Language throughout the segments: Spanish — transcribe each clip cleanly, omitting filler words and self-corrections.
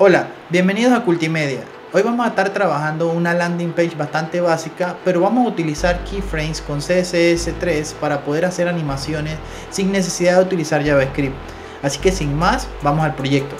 Hola, bienvenidos a Cultimedia. Hoy vamos a estar trabajando una landing page bastante básica, pero vamos a utilizar keyframes con CSS3 para poder hacer animaciones sin necesidad de utilizar JavaScript. Así que sin más, vamos al proyecto.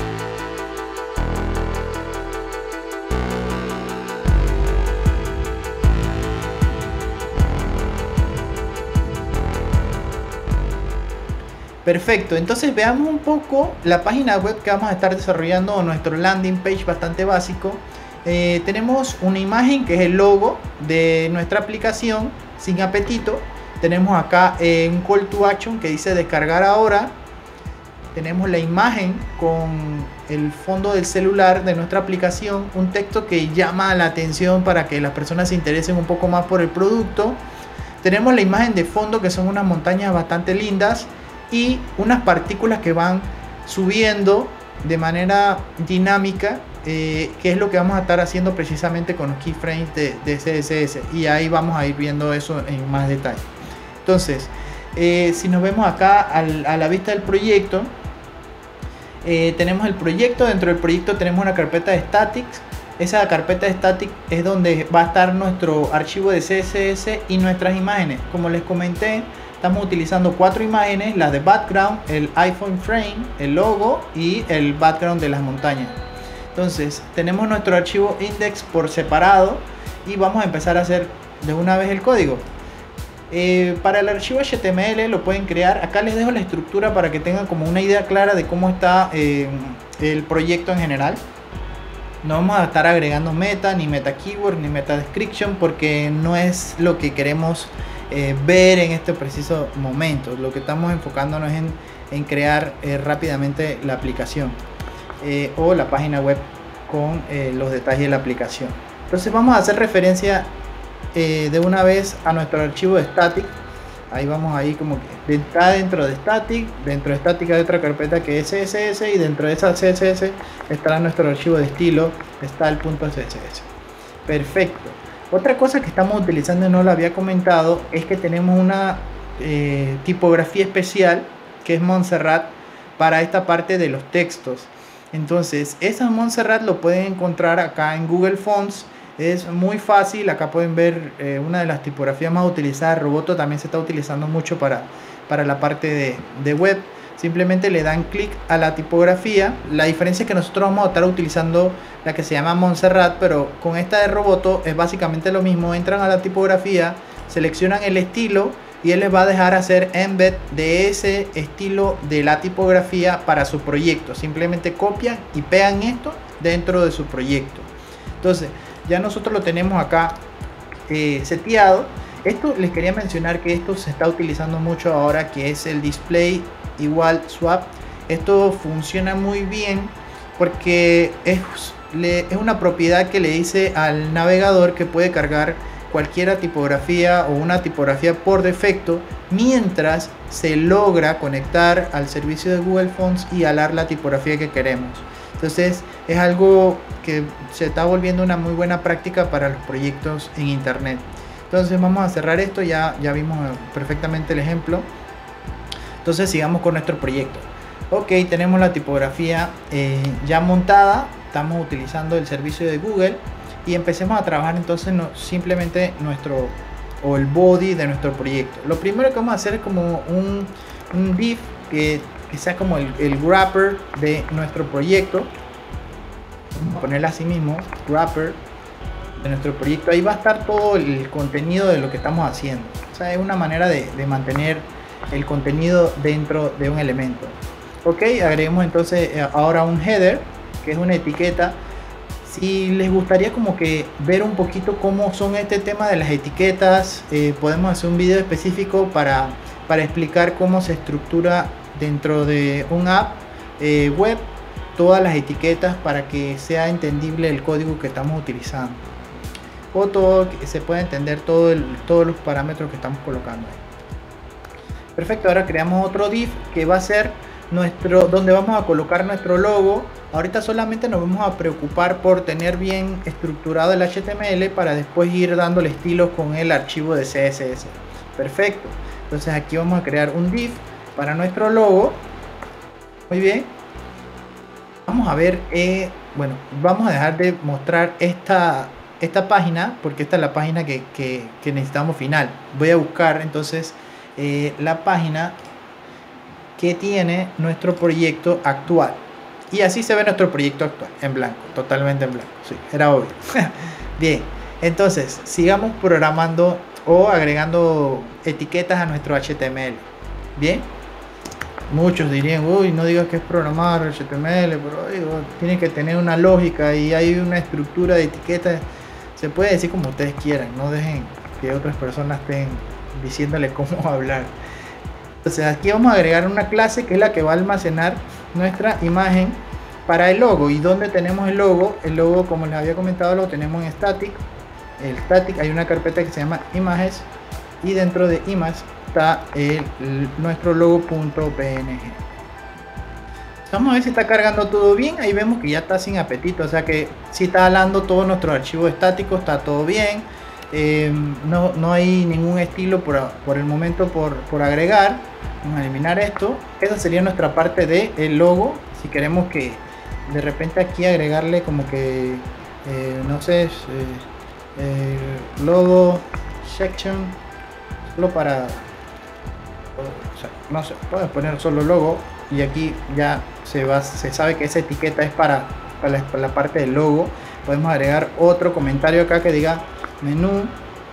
Perfecto, entonces veamos un poco la página web que vamos a estar desarrollando, nuestro landing page bastante básico. Tenemos una imagen que es el logo de nuestra aplicación sin apetito. Tenemos acá un call to action que dice descargar ahora. Tenemos la imagen con el fondo del celular de nuestra aplicación, un texto que llama la atención para que las personas se interesen un poco más por el producto. Tenemos la imagen de fondo que son unas montañas bastante lindas y unas partículas que van subiendo de manera dinámica, que es lo que vamos a estar haciendo precisamente con los keyframes de CSS, y ahí vamos a ir viendo eso en más detalle. Entonces, si nos vemos acá a la vista del proyecto, tenemos el proyecto. Dentro del proyecto tenemos una carpeta de statics. Esa carpeta de static es donde va a estar nuestro archivo de CSS y nuestras imágenes. Como les comenté, estamos utilizando 4 imágenes: la de background, el iPhone frame, el logo y el background de las montañas. Entonces tenemos nuestro archivo index por separado y vamos a empezar a hacer de una vez el código. Para el archivo HTML lo pueden crear. Acá les dejo la estructura para que tengan como una idea clara de cómo está el proyecto en general. No vamos a estar agregando meta, ni meta keyword, ni meta description, porque no es lo que queremos ver en este preciso momento. Lo que estamos enfocándonos en crear rápidamente la aplicación o la página web con los detalles de la aplicación. Entonces vamos a hacer referencia de una vez a nuestro archivo de static. Ahí vamos ahí, como que está dentro de static. Dentro de static hay otra carpeta que es CSS, y dentro de esa CSS estará nuestro archivo de estilo style.css. Perfecto. Otra cosa que estamos utilizando y no lo había comentado es que tenemos una tipografía especial que es Montserrat para esta parte de los textos. Entonces esa Montserrat lo pueden encontrar acá en Google Fonts. Es muy fácil. Acá pueden ver una de las tipografías más utilizadas. Roboto también se está utilizando mucho para la parte de web. Simplemente le dan clic a la tipografía. La diferencia es que nosotros vamos a estar utilizando la que se llama Montserrat, pero con esta de Roboto es básicamente lo mismo. Entran a la tipografía, seleccionan el estilo y él les va a dejar hacer embed de ese estilo de la tipografía para su proyecto. Simplemente copian y pegan esto dentro de su proyecto. Entonces ya nosotros lo tenemos acá seteado. Esto les quería mencionar que esto se está utilizando mucho ahora, que es el display igual swap. Esto funciona muy bien porque es una propiedad que le dice al navegador que puede cargar cualquier tipografía o una tipografía por defecto, mientras se logra conectar al servicio de Google Fonts y alar la tipografía que queremos. Entonces es algo que se está volviendo una muy buena práctica para los proyectos en internet. Entonces vamos a cerrar esto. Ya vimos perfectamente el ejemplo. Entonces sigamos con nuestro proyecto. Ok, tenemos la tipografía ya montada. Estamos utilizando el servicio de Google y empecemos a trabajar entonces simplemente el body de nuestro proyecto. Lo primero que vamos a hacer es como un div que sea como el wrapper de nuestro proyecto. Vamos a ponerle así mismo, wrapper de nuestro proyecto. Ahí va a estar todo el contenido de lo que estamos haciendo. O sea, es una manera de mantener el contenido dentro de un elemento. Ok, agreguemos entonces ahora un header, que es una etiqueta. Si les gustaría como que ver un poquito cómo son este tema de las etiquetas, podemos hacer un video específico para explicar cómo se estructura dentro de un app web todas las etiquetas, para que sea entendible el código que estamos utilizando, o todo, que se pueda entender todos los parámetros que estamos colocando ahí. Perfecto. Ahora creamos otro div que va a ser donde vamos a colocar nuestro logo. Ahorita solamente nos vamos a preocupar por tener bien estructurado el HTML para después ir dándole estilos con el archivo de CSS. Perfecto. Entonces aquí vamos a crear un div para nuestro logo. Muy bien. Vamos a ver, bueno, vamos a dejar de mostrar esta página porque esta es la página que necesitamos final. Voy a buscar entonces la página que tiene nuestro proyecto actual. Y así se ve nuestro proyecto actual, en blanco, totalmente en blanco. Sí, era obvio. Bien, entonces sigamos programando o agregando etiquetas a nuestro HTML. Bien, muchos dirían, uy, no digas que es programar HTML, pero digo, tiene que tener una lógica y hay una estructura de etiquetas. Se puede decir como ustedes quieran, no dejen que otras personas estén diciéndole cómo hablar. Entonces aquí vamos a agregar una clase que es la que va a almacenar nuestra imagen para el logo. ¿Y dónde tenemos el logo? El logo, como les había comentado, lo tenemos en static. El static, hay una carpeta que se llama images y dentro de images está nuestro logo.png. Vamos a ver si está cargando todo bien. Ahí vemos que ya está sin apetito, o sea que si está jalando todo nuestro archivo estático, está todo bien. No hay ningún estilo por el momento por agregar. Vamos a eliminar esto. Esa sería nuestra parte del logo. Si queremos que de repente aquí agregarle como que no sé, logo section solo para, o sea, no sé, puedes poner solo logo y aquí ya se sabe que esa etiqueta es para la parte del logo. Podemos agregar otro comentario acá que diga menú.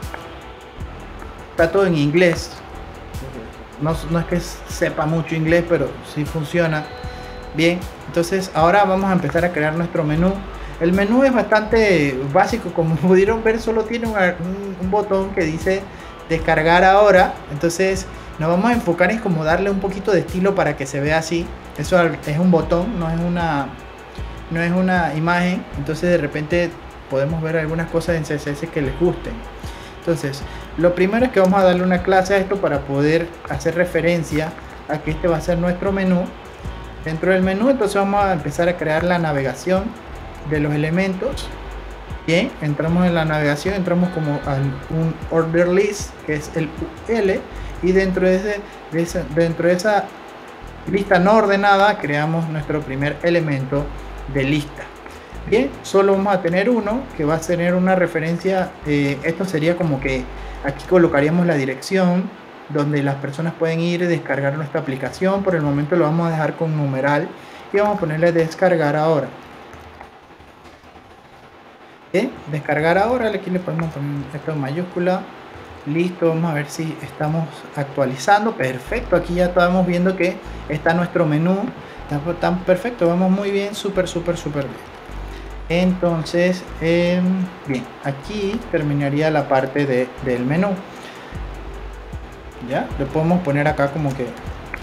Está todo en inglés, no es que sepa mucho inglés, pero sí funciona bien. Entonces ahora vamos a empezar a crear nuestro menú. El menú es bastante básico, como pudieron ver, solo tiene un botón que dice descargar ahora. Entonces nos vamos a enfocar en como darle un poquito de estilo para que se vea así. Eso es un botón, no es una imagen. Entonces de repente podemos ver algunas cosas en CSS que les gusten. Entonces lo primero es que vamos a darle una clase a esto para poder hacer referencia a que este va a ser nuestro menú. Dentro del menú entonces vamos a empezar a crear la navegación de los elementos. Bien, entramos en la navegación, entramos como a un order list que es el UL y dentro de esa lista no ordenada creamos nuestro primer elemento de lista. Bien, solo vamos a tener uno que va a tener una referencia. Esto sería como que aquí colocaríamos la dirección donde las personas pueden ir y descargar nuestra aplicación. Por el momento lo vamos a dejar con numeral y vamos a ponerle descargar ahora. Bien, descargar ahora, aquí le podemos poner esto en mayúscula. Listo, vamos a ver si estamos actualizando. Perfecto, aquí ya estamos viendo que está nuestro menú. Está perfecto, vamos muy bien, súper bien. Entonces, bien, aquí terminaría la parte del menú. Ya, le podemos poner acá como que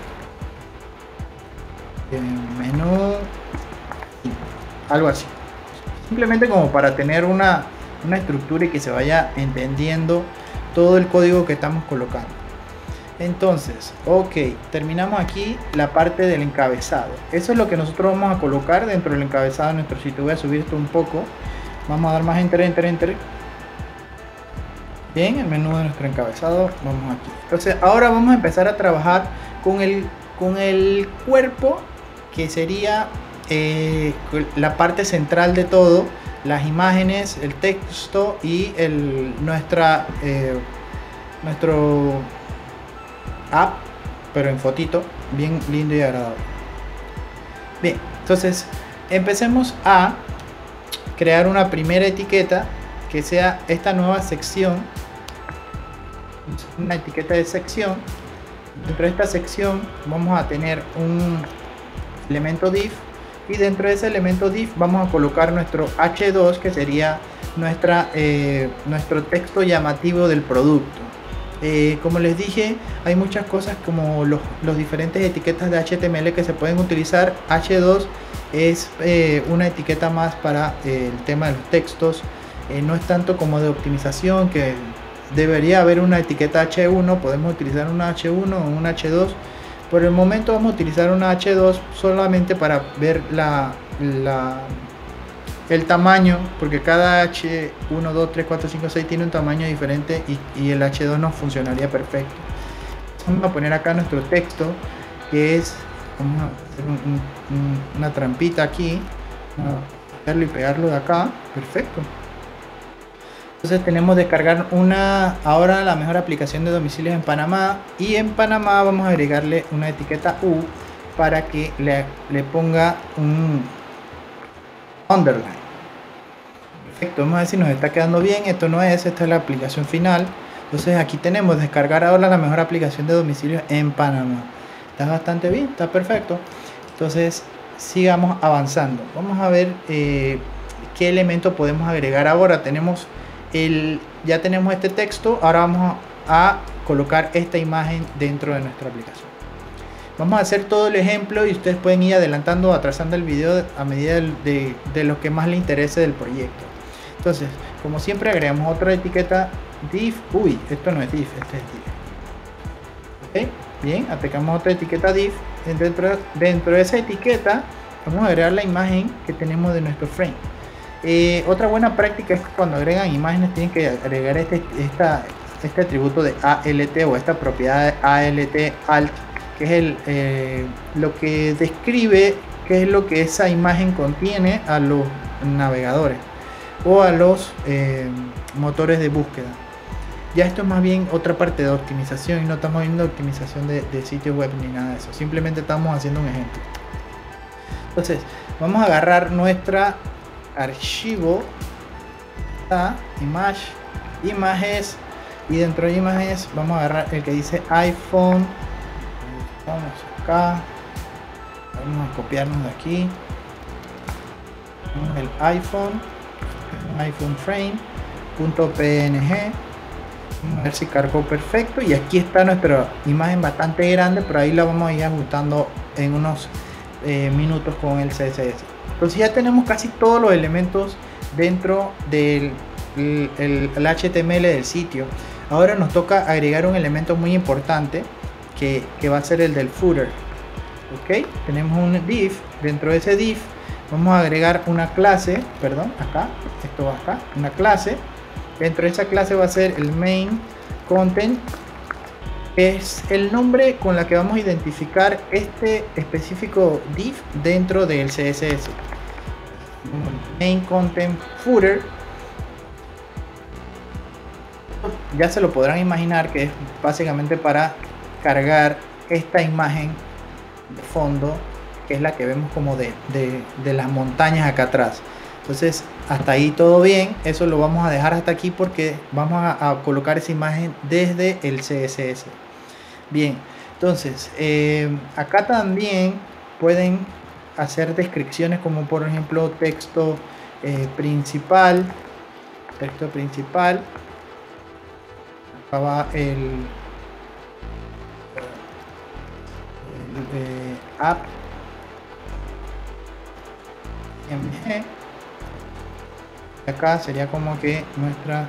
menú, algo así. Simplemente como para tener una estructura y que se vaya entendiendo todo el código que estamos colocando. Entonces, ok, terminamos aquí la parte del encabezado. Eso es lo que nosotros vamos a colocar dentro del encabezado de nuestro sitio. Voy a subir esto un poco. Vamos a dar más enter. Bien, el menú de nuestro encabezado. Vamos aquí. Entonces, ahora vamos a empezar a trabajar con el cuerpo, que sería la parte central de todo. Las imágenes, el texto y nuestro app, pero en fotito, bien lindo y agradable. Bien, entonces empecemos a crear una primera etiqueta que sea esta nueva sección, una etiqueta de sección. Dentro de esta sección vamos a tener un elemento div y dentro de ese elemento div vamos a colocar nuestro H2, que sería nuestro texto llamativo del producto. Como les dije, hay muchas cosas como los diferentes etiquetas de HTML que se pueden utilizar. H2 es una etiqueta más para el tema de los textos. No es tanto como de optimización, que debería haber una etiqueta H1. Podemos utilizar una H1 o una H2. Por el momento vamos a utilizar una H2 solamente para ver el tamaño, porque cada H1, 2, 3, 4, 5, 6 tiene un tamaño diferente y el H2 no funcionaría perfecto. Vamos a poner acá nuestro texto, que es, vamos a hacer una trampita aquí, copiarlo y pegarlo de acá. Perfecto. Entonces tenemos descargar ahora la mejor aplicación de domicilios en Panamá, y en Panamá vamos a agregarle una etiqueta U para que le ponga un underline. Perfecto, vamos a ver si nos está quedando bien. Esto no es, esta es la aplicación final. Entonces aquí tenemos descargar ahora la mejor aplicación de domicilios en Panamá. Está bastante bien, está perfecto. Entonces sigamos avanzando. Vamos a ver qué elemento podemos agregar ahora. Ya tenemos este texto. Ahora vamos a colocar esta imagen dentro de nuestra aplicación. Vamos a hacer todo el ejemplo y ustedes pueden ir adelantando o atrasando el video a medida de lo que más les interese del proyecto. Entonces, como siempre, agregamos otra etiqueta div. Uy, esto no es div, este es div. Ok, bien, aplicamos otra etiqueta div. Dentro de esa etiqueta vamos a agregar la imagen que tenemos de nuestro frame. Otra buena práctica es que cuando agregan imágenes tienen que agregar este atributo de ALT, o esta propiedad de ALT alt, que es lo que describe qué es lo que esa imagen contiene a los navegadores o a los motores de búsqueda. Ya esto es más bien otra parte de optimización, y no estamos viendo optimización de sitios web ni nada de eso, simplemente estamos haciendo un ejemplo. Entonces vamos a agarrar nuestra archivo, images, y dentro de imágenes vamos a agarrar el que dice iPhone. Vamos acá, vamos a copiarnos de aquí el iPhone frame.png. Vamos a ver si cargó perfecto, y aquí está nuestra imagen bastante grande, pero ahí la vamos a ir ajustando en unos minutos con el CSS. Entonces ya tenemos casi todos los elementos dentro del el HTML del sitio. Ahora nos toca agregar un elemento muy importante que va a ser el del footer. Ok, tenemos un div. Dentro de ese div vamos a agregar una clase, perdón, acá, esto va acá, una clase. Dentro de esa clase va a ser el main content, es el nombre con la que vamos a identificar este específico div dentro del CSS. Main content footer, ya se lo podrán imaginar que es básicamente para cargar esta imagen de fondo, que es la que vemos como de las montañas acá atrás. Entonces hasta ahí todo bien, eso lo vamos a dejar hasta aquí porque vamos a colocar esa imagen desde el CSS. Bien, entonces acá también pueden hacer descripciones como por ejemplo texto principal. Acá va el app mg. Acá sería como que nuestra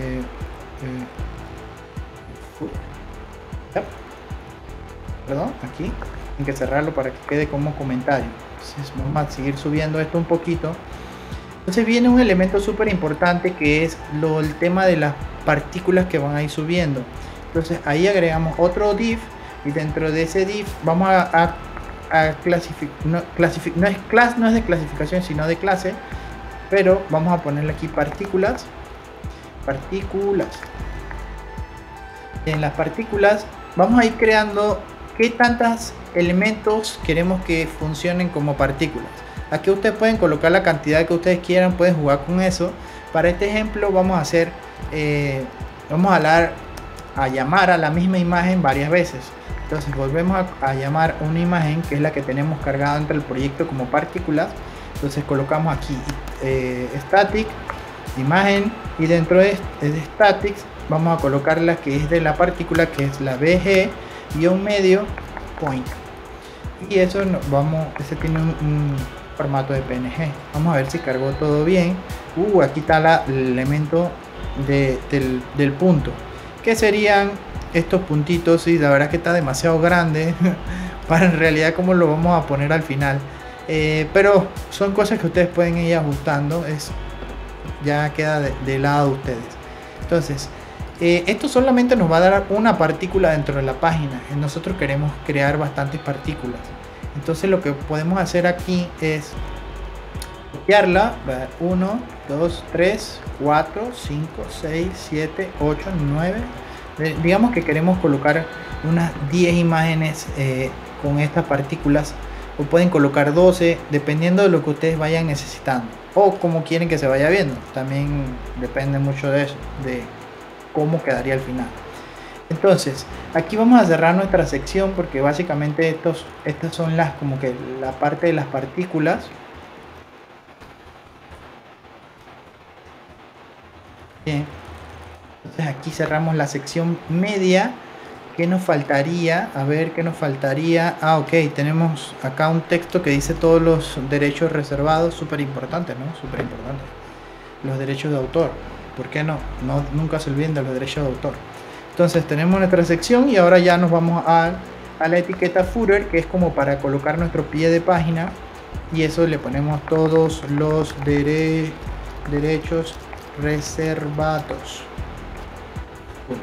perdón, aquí hay que cerrarlo para que quede como comentario. Entonces vamos a seguir subiendo esto un poquito. Entonces viene un elemento súper importante que es el tema de las partículas que van a ir subiendo. Entonces ahí agregamos otro div, y dentro de ese div vamos a clasificar, no es de clasificación sino de clase, pero vamos a ponerle aquí partículas. En las partículas vamos a ir creando qué tantos elementos queremos que funcionen como partículas. Aquí ustedes pueden colocar la cantidad que ustedes quieran, pueden jugar con eso. Para este ejemplo vamos a hacer vamos a llamar a la misma imagen varias veces. Entonces volvemos a llamar una imagen que es la que tenemos cargada dentro del proyecto como partículas. Entonces colocamos aquí static imagen, y dentro de statics vamos a colocar la que es de la partícula, que es la bg-medio point, y eso ese tiene un formato de png. Vamos a ver si cargó todo bien. Aquí está el elemento del punto, que serían estos puntitos. Y la verdad que está demasiado grande para en realidad como lo vamos a poner al final, pero son cosas que ustedes pueden ir ajustando, ya queda de lado de ustedes. Entonces esto solamente nos va a dar una partícula dentro de la página, y nosotros queremos crear bastantes partículas. Entonces lo que podemos hacer aquí es copiarla. 1, 2, 3, 4, 5, 6, 7, 8, 9. Digamos que queremos colocar unas 10 imágenes con estas partículas, o pueden colocar 12 dependiendo de lo que ustedes vayan necesitando o como quieren que se vaya viendo. También depende mucho de eso, de cómo quedaría al final. Entonces aquí vamos a cerrar nuestra sección porque básicamente estas son las como que la parte de las partículas. Bien, entonces aquí cerramos la sección media. ¿Qué nos faltaría? A ver, ¿qué nos faltaría? Ok, tenemos acá un texto que dice todos los derechos reservados. Súper importante, ¿no? Súper importante. Los derechos de autor. ¿Por qué no? Nunca se olviden de los derechos de autor. Entonces tenemos nuestra sección y ahora ya nos vamos a la etiqueta footer, que es como para colocar nuestro pie de página. Y eso le ponemos todos los derechos reservados. Punto.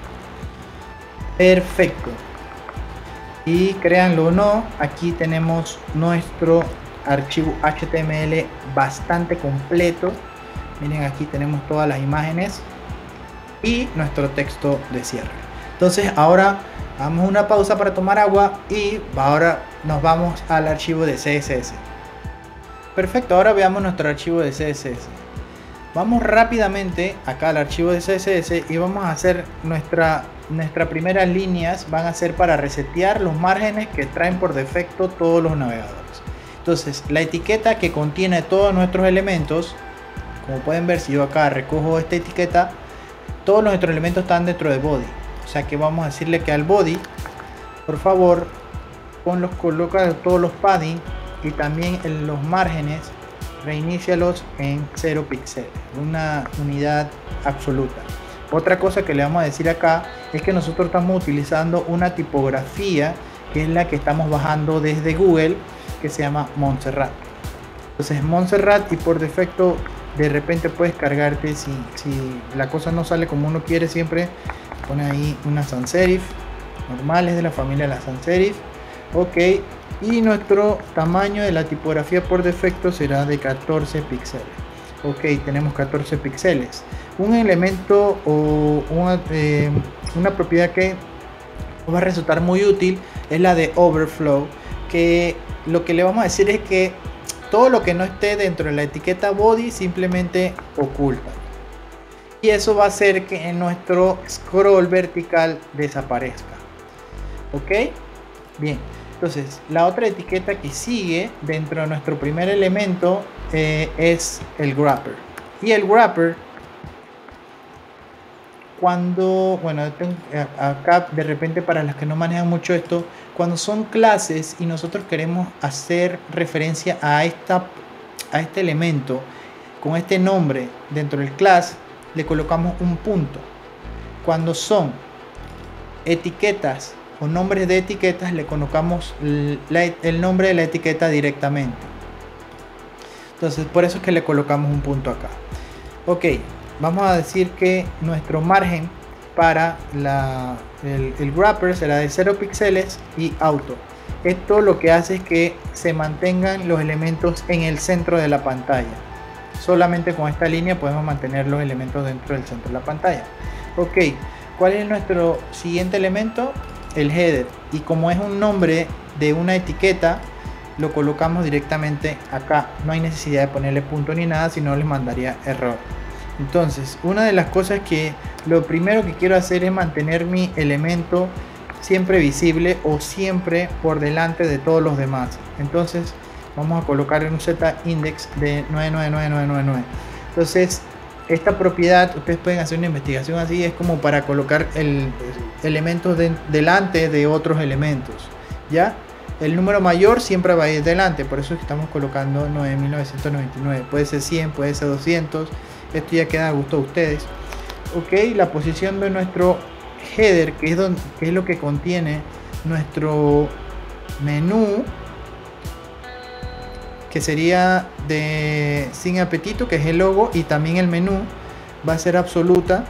Perfecto. Y créanlo o no, aquí tenemos nuestro archivo HTML bastante completo. Miren, aquí tenemos todas las imágenes y nuestro texto de cierre. Entonces ahora damos una pausa para tomar agua y ahora nos vamos al archivo de CSS. Perfecto, ahora veamos nuestro archivo de CSS. Vamos rápidamente acá al archivo de CSS y vamos a hacer nuestras primeras líneas. Van a ser para resetear los márgenes que traen por defecto todos los navegadores. Entonces la etiqueta que contiene todos nuestros elementos, como pueden ver, si yo acá recojo esta etiqueta, todos nuestros elementos están dentro de body. O sea que vamos a decirle que al body, por favor, coloca todos los padding y también en los márgenes reinícialos en 0 píxeles, una unidad absoluta. Otra cosa que le vamos a decir acá es que nosotros estamos utilizando una tipografía que es la que estamos bajando desde Google, que se llama Montserrat. Entonces Montserrat, y por defecto de repente puedes cargarte, si la cosa no sale como uno quiere, siempre pone ahí una sans serif normales de la familia de la sans serif. Ok, y nuestro tamaño de la tipografía por defecto será de 14 píxeles. Ok, tenemos 14 píxeles. Un elemento o una propiedad que va a resultar muy útil es la de overflow, que lo que le vamos a decir es que todo lo que no esté dentro de la etiqueta body simplemente oculta, y eso va a hacer que nuestro scroll vertical desaparezca. Ok, bien. Entonces la otra etiqueta que sigue dentro de nuestro primer elemento es el wrapper. Y el wrapper, cuando, bueno, acá de repente para los que no manejan mucho esto, cuando son clases y nosotros queremos hacer referencia a este elemento con este nombre dentro del class, le colocamos un punto. Cuando son etiquetas o nombres de etiquetas, le colocamos el nombre de la etiqueta directamente. Entonces por eso es que le colocamos un punto acá. Ok, vamos a decir que nuestro margen para el wrapper será de 0 píxeles y auto. Esto lo que hace es que se mantengan los elementos en el centro de la pantalla. Solamente con esta línea podemos mantener los elementos dentro del centro de la pantalla. Ok, ¿cuál es nuestro siguiente elemento? El header. Y como es un nombre de una etiqueta, lo colocamos directamente acá. No hay necesidad de ponerle punto ni nada, si no les mandaría error. Entonces, una de las cosas que lo primero que quiero hacer es mantener mi elemento siempre visible o siempre por delante de todos los demás. Entonces vamos a colocar en un z index de 999999. Entonces esta propiedad, ustedes pueden hacer una investigación así, es como para colocar elementos delante de otros elementos, ¿ya? El número mayor siempre va a ir delante, por eso estamos colocando 9999. Puede ser 100, puede ser 200, esto ya queda a gusto de ustedes. Ok, la posición de nuestro header, que es lo que contiene nuestro menú, que sería de sin apetito, que es el logo, y también el menú va a ser absoluta.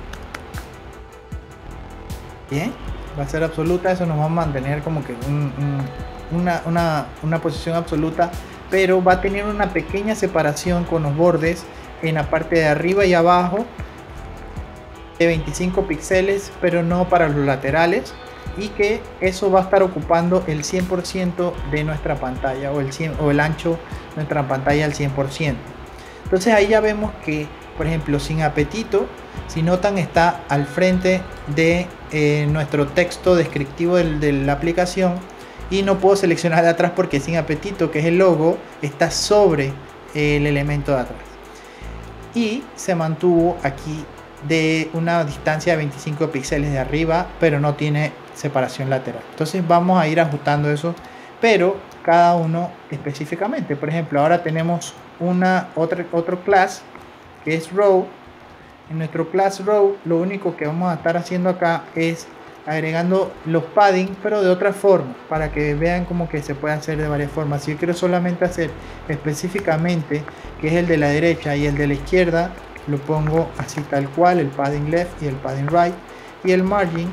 Bien, va a ser absoluta. Eso nos va a mantener como que una posición absoluta, pero va a tener una pequeña separación con los bordes en la parte de arriba y abajo de 25 píxeles, pero no para los laterales, y que eso va a estar ocupando el 100% de nuestra pantalla, o el ancho de nuestra pantalla al 100%. Entonces ahí ya vemos que, por ejemplo, Sin Apetito, si notan, está al frente de nuestro texto descriptivo de la aplicación, y no puedo seleccionar de atrás porque Sin Apetito, que es el logo, está sobre el elemento de atrás, y se mantuvo aquí de una distancia de 25 píxeles de arriba, pero no tiene separación lateral. Entonces vamos a ir ajustando eso, pero cada uno específicamente. Por ejemplo, ahora tenemos otro class que es row. En nuestro class row, lo único que vamos a estar haciendo acá es agregando los padding, pero de otra forma, para que vean como que se puede hacer de varias formas. Si yo quiero solamente hacer específicamente, que es el de la derecha y el de la izquierda, lo pongo así tal cual, el padding left y el padding right, y el margin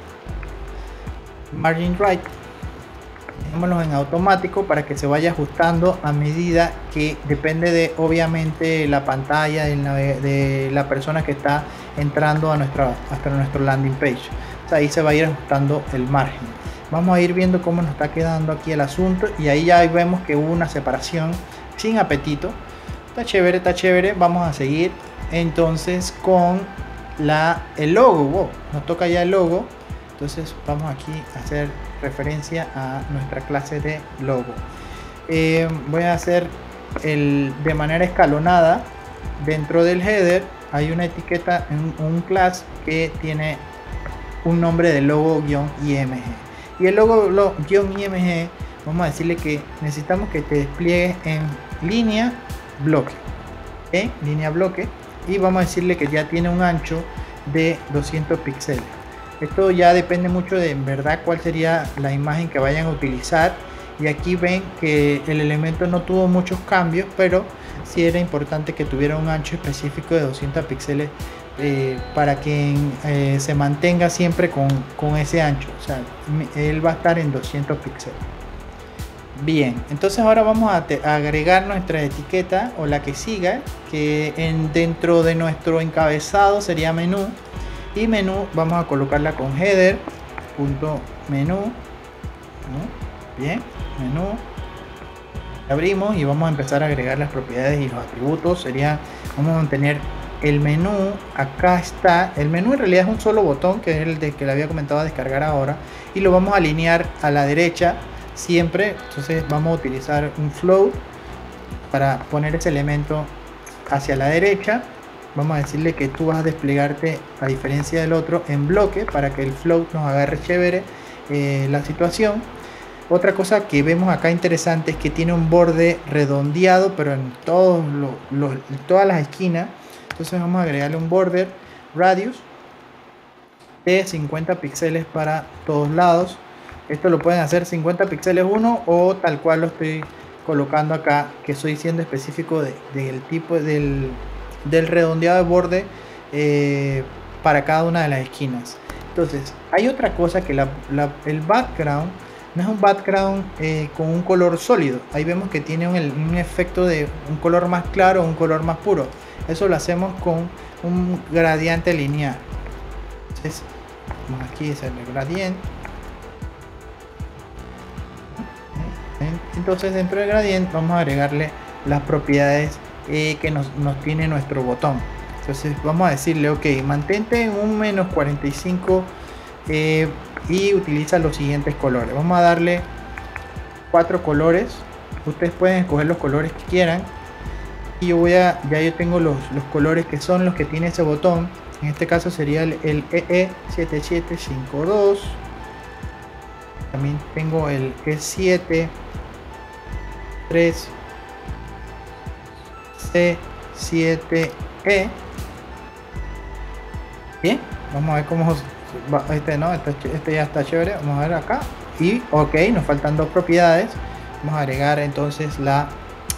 right, dejémoslo en automático para que se vaya ajustando a medida que depende de, obviamente, la pantalla de la persona que está entrando hasta nuestro landing page. O sea, ahí se va a ir ajustando el margen. Vamos a ir viendo cómo nos está quedando aquí el asunto, y ahí ya vemos que hubo una separación Sin Apetito. Está chévere, está chévere. Vamos a seguir entonces con el logo. Wow, nos toca ya el logo. Entonces vamos aquí a hacer referencia a nuestra clase de logo. Voy a hacer de manera escalonada. Dentro del header hay una etiqueta, un class que tiene un nombre de logo-img, y el logo-img vamos a decirle que necesitamos que te despliegue en línea bloque, línea bloque, y vamos a decirle que ya tiene un ancho de 200 píxeles. Esto ya depende mucho de, en verdad, cuál sería la imagen que vayan a utilizar, y aquí ven que el elemento no tuvo muchos cambios, pero sí era importante que tuviera un ancho específico de 200 píxeles para que se mantenga siempre con ese ancho. O sea, él va a estar en 200 píxeles. Bien, entonces ahora vamos a agregar nuestra etiqueta, o la que siga, que dentro de nuestro encabezado sería menú, y menú vamos a colocarla con header.menú. Bien, menú, abrimos y vamos a empezar a agregar las propiedades y los atributos. Vamos a tener el menú. Acá está el menú, en realidad es un solo botón, que es el que le había comentado a descargar ahora, y lo vamos a alinear a la derecha siempre. Entonces vamos a utilizar un float para poner ese elemento hacia la derecha. Vamos a decirle que tú vas a desplegarte, a diferencia del otro, en bloque, para que el float nos agarre chévere la situación. Otra cosa que vemos acá interesante es que tiene un borde redondeado, pero en todas las esquinas. Entonces vamos a agregarle un border radius de 50 píxeles para todos lados. Esto lo pueden hacer 50 píxeles uno, o tal cual lo estoy colocando acá, que estoy siendo específico del tipo del redondeado de borde para cada una de las esquinas. Entonces hay otra cosa, que el background no es un background con un color sólido. Ahí vemos que tiene un efecto de un color más claro o un color más puro. Eso lo hacemos con un gradiente lineal. Entonces vamos aquí a hacerle gradiente. Entonces dentro del gradiente vamos a agregarle las propiedades que nos tiene nuestro botón. Entonces vamos a decirle, ok, mantente en un menos 45 y utiliza los siguientes colores. Vamos a darle 4 colores. Ustedes pueden escoger los colores que quieran, y ya yo tengo los colores que son los que tiene ese botón. En este caso sería el EE7752. También tengo el E7 3 C7E. Bien, vamos a ver cómo este ya está chévere. Vamos a ver acá, y ok, nos faltan dos propiedades. Vamos a agregar entonces la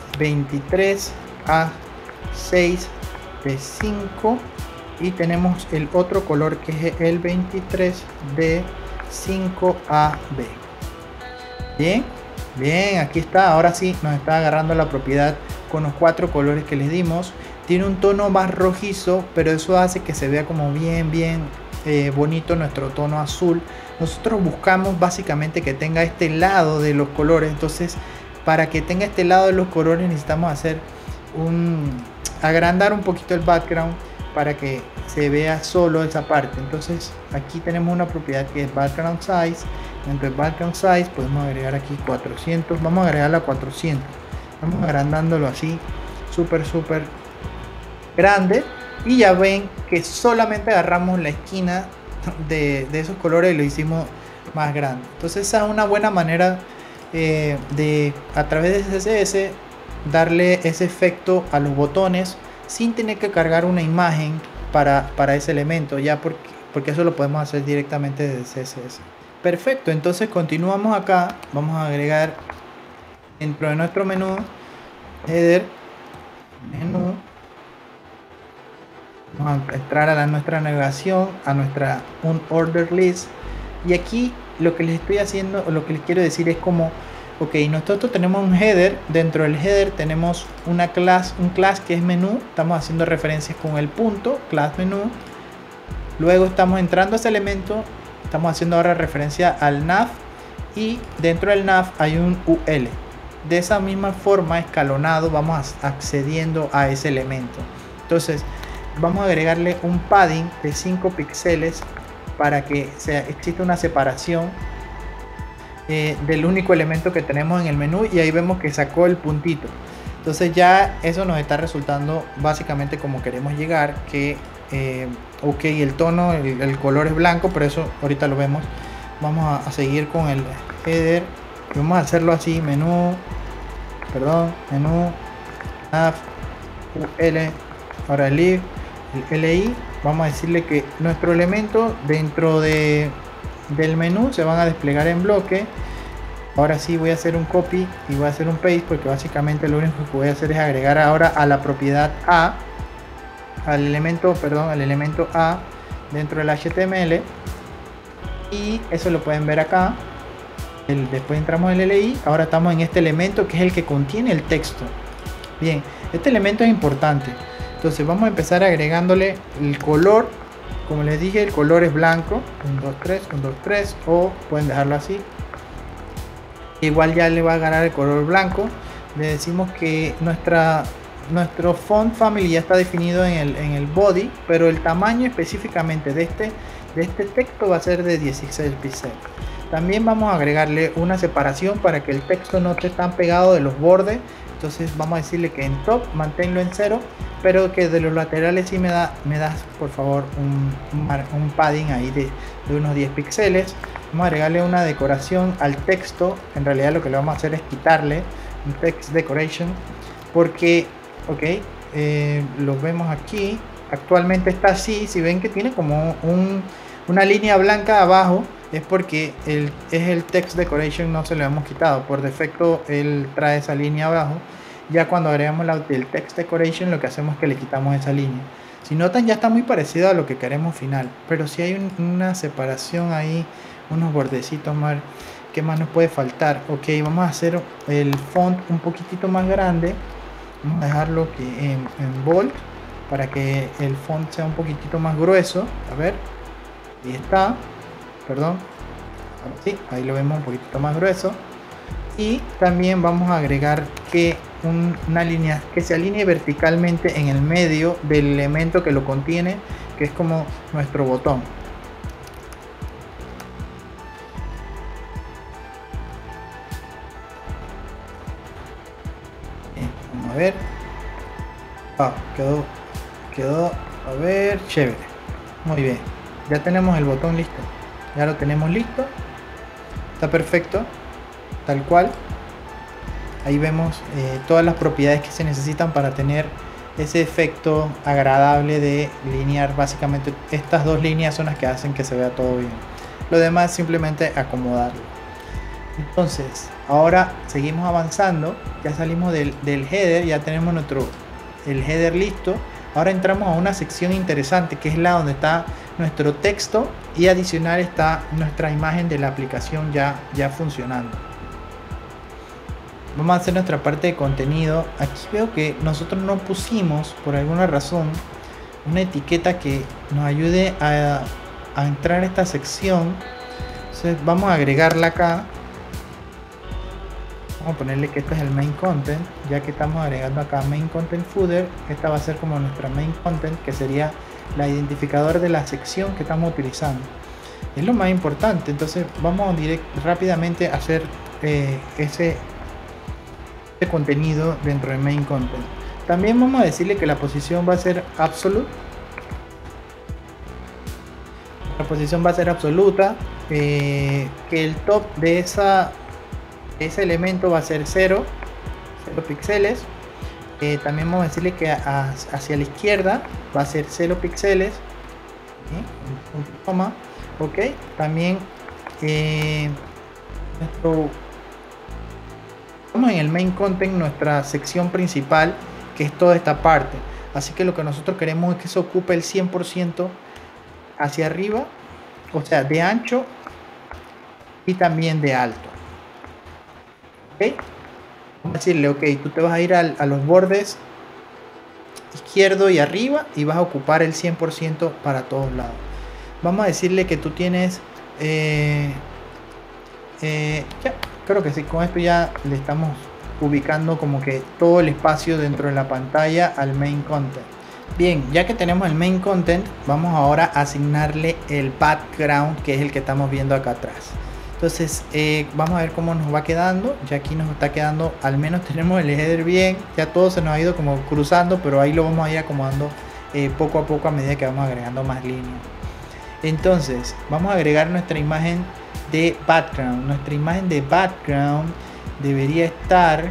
23A6D5, y tenemos el otro color que es el 23D5AB. Bien, Bien, aquí está. Ahora sí nos está agarrando la propiedad con los 4 colores que les dimos. Tiene un tono más rojizo, pero eso hace que se vea como bien bonito nuestro tono azul. Nosotros buscamos básicamente que tenga este lado de los colores. Entonces, para que tenga este lado de los colores necesitamos hacer agrandar un poquito el background para que se vea solo esa parte. Entonces aquí tenemos una propiedad que es background size. Dentro del background size podemos agregar aquí 400. Vamos a agregarla a 400. Vamos agrandándolo así súper grande, y ya ven que solamente agarramos la esquina de esos colores y lo hicimos más grande. Entonces esa es una buena manera de, a través de CSS, darle ese efecto a los botones sin tener que cargar una imagen para ese elemento, ya porque eso lo podemos hacer directamente desde CSS. Perfecto, entonces continuamos acá. Vamos a agregar dentro de nuestro menú header, menú. Vamos a entrar a nuestra navegación, a nuestra order list, y aquí lo que les estoy haciendo, o lo que les quiero decir es como, ok, nosotros tenemos un header. Dentro del header tenemos un class que es menú. Estamos haciendo referencias con el punto class menú. Luego estamos entrando a ese elemento, estamos haciendo ahora referencia al nav, y dentro del nav hay un UL. De esa misma forma, escalonado, vamos accediendo a ese elemento. Entonces vamos a agregarle un padding de 5 píxeles para que exista una separación del único elemento que tenemos en el menú, y ahí vemos que sacó el puntito. Entonces ya eso nos está resultando básicamente como queremos llegar, que ok, el tono, el color es blanco, pero eso ahorita lo vemos. Vamos a seguir con el header y vamos a hacerlo así: menú nav ul, ahora el li. Vamos a decirle que nuestro elemento dentro del menú se van a desplegar en bloque. Ahora sí voy a hacer un copy y voy a hacer un paste, porque básicamente lo único que voy a hacer es agregar ahora a la propiedad A, al elemento A dentro del HTML, y eso lo pueden ver acá. Después entramos en el LI. Ahora estamos en este elemento que es el que contiene el texto. Bien, este elemento es importante. Entonces vamos a empezar agregándole el color. Como les dije, el color es blanco, 1, 2, 3, o pueden dejarlo así. Igual ya le va a ganar el color blanco. Le decimos que nuestro font family ya está definido en el body, pero el tamaño específicamente de este texto va a ser de 16 píxeles. También vamos a agregarle una separación para que el texto no esté tan pegado de los bordes. Entonces vamos a decirle que en top manténlo en 0, pero que de los laterales sí me das por favor un padding ahí de unos 10 píxeles. Vamos a agregarle una decoración al texto. En realidad lo que le vamos a hacer es quitarle un text decoration, porque ok, lo vemos aquí, actualmente está así. Si ven que tiene como una línea blanca abajo, es porque es el text decoration, no se lo hemos quitado. Por defecto él trae esa línea abajo. Ya cuando agregamos el text decoration, lo que hacemos es que le quitamos esa línea. Si notan, ya está muy parecido a lo que queremos final, pero si hay una separación ahí, unos bordecitos más. ¿Qué más nos puede faltar? Ok, vamos a hacer el font un poquitito más grande. Vamos a dejarlo que en bold, para que el font sea un poquitito más grueso. A ver, ahí está. Perdón, sí, ahí lo vemos un poquitito más grueso. Y también vamos a agregar que una línea que se alinee verticalmente en el medio del elemento que lo contiene, que es como nuestro botón. Vamos a ver. Quedó, a ver, chévere. Muy bien, ya tenemos el botón listo. Ya lo tenemos listo, está perfecto, tal cual. Ahí vemos todas las propiedades que se necesitan para tener ese efecto agradable de linear. Básicamente estas dos líneas son las que hacen que se vea todo bien. Lo demás simplemente acomodarlo. Entonces ahora seguimos avanzando. Ya salimos del header, ya tenemos el header listo. Ahora entramos a una sección interesante, que es la donde está nuestro texto, y adicional está nuestra imagen de la aplicación ya funcionando. vamos a hacer nuestra parte de contenido. Aquí veo que nosotros no pusimos por alguna razón una etiqueta que nos ayude a entrar a esta sección. Entonces vamos a agregarla acá. Vamos a ponerle que este es el main content, ya que estamos agregando acá main content footer. Esta va a ser como nuestra main content, que sería la identificador de la sección que estamos utilizando. Es lo más importante. Entonces vamos rápidamente a hacer ese contenido dentro del main content. También vamos a decirle que la posición va a ser absolute. La posición va a ser absoluta, que el top de ese elemento va a ser 0 píxeles. También vamos a decirle que hacia la izquierda va a ser 0 píxeles. Ok, también estamos en el main content, nuestra sección principal, que es toda esta parte. Así que lo que nosotros queremos es que se ocupe el 100% hacia arriba, o sea, de ancho y también de alto. Ok, vamos a decirle, ok, tú te vas a ir a los bordes izquierdo y arriba y vas a ocupar el 100% para todos lados. Vamos a decirle que tú tienes ya, creo que sí, con esto ya le estamos ubicando como que todo el espacio dentro de la pantalla al main content. Bien, ya que tenemos el main content, vamos ahora a asignarle el background, que es el que estamos viendo acá atrás. Entonces vamos a ver cómo nos va quedando. Ya aquí nos está quedando, al menos tenemos el header bien. Ya todo se nos ha ido como cruzando, pero ahí lo vamos a ir acomodando poco a poco a medida que vamos agregando más líneas. Entonces vamos a agregar nuestra imagen de background. Nuestra imagen de background debería estar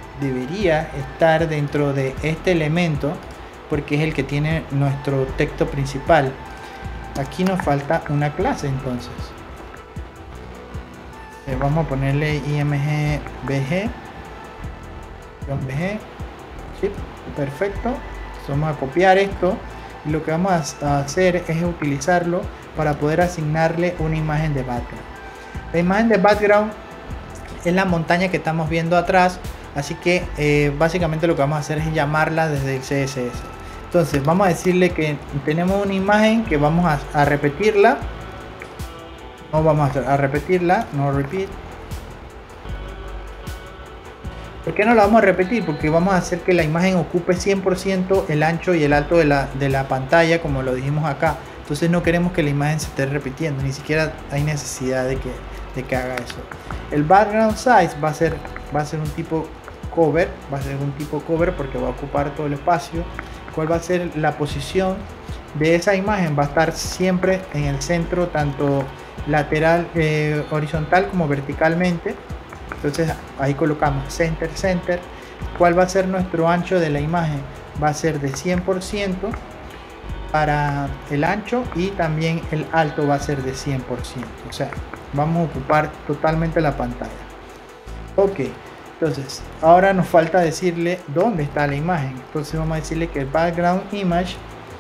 dentro de este elemento, porque es el que tiene nuestro texto principal. Aquí nos falta una clase, entonces vamos a ponerle img bg. Sí, perfecto. Vamos a copiar esto y lo que vamos a hacer es utilizarlo para poder asignarle una imagen de background. La imagen de background es la montaña que estamos viendo atrás, así que básicamente lo que vamos a hacer es llamarla desde el CSS. Entonces vamos a decirle que tenemos una imagen que vamos a repetirla. No vamos a repetirla, no repeat. ¿Por qué no la vamos a repetir? Porque vamos a hacer que la imagen ocupe 100% el ancho y el alto de la pantalla, como lo dijimos acá. Entonces no queremos que la imagen se esté repitiendo, ni siquiera hay necesidad de que haga eso. El background size va a ser un tipo cover, porque va a ocupar todo el espacio. ¿Cuál va a ser la posición de esa imagen? Va a estar siempre en el centro, tanto lateral, horizontal como verticalmente. Entonces ahí colocamos center. ¿Cuál va a ser nuestro ancho de la imagen? Va a ser de 100% para el ancho, y también el alto va a ser de 100%. O sea, vamos a ocupar totalmente la pantalla. Ok, entonces ahora nos falta decirle dónde está la imagen. Entonces vamos a decirle que el background image,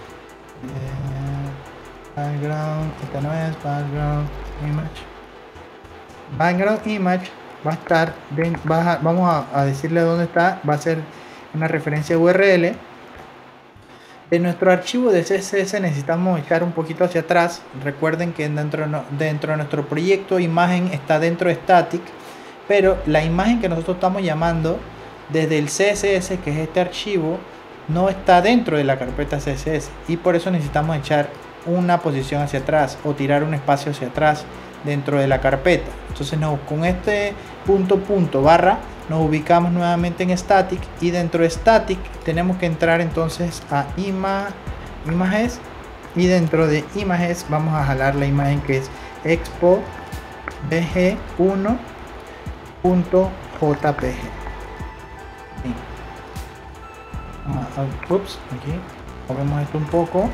esta no es background image va a estar vamos a decirle dónde está. Va a ser una referencia URL. En nuestro archivo de CSS necesitamos echar un poquito hacia atrás. Recuerden que dentro de nuestro proyecto imagen está dentro de static, pero la imagen que nosotros estamos llamando desde el CSS, que es este archivo, no está dentro de la carpeta CSS, y por eso necesitamos echar una posición hacia atrás o tirar un espacio hacia atrás dentro de la carpeta. Entonces con este punto barra nos ubicamos nuevamente en static, y dentro de static tenemos que entrar entonces a images, y dentro de images vamos a jalar la imagen que es expo bg1.jpg. Ups, aquí movemos esto un poco.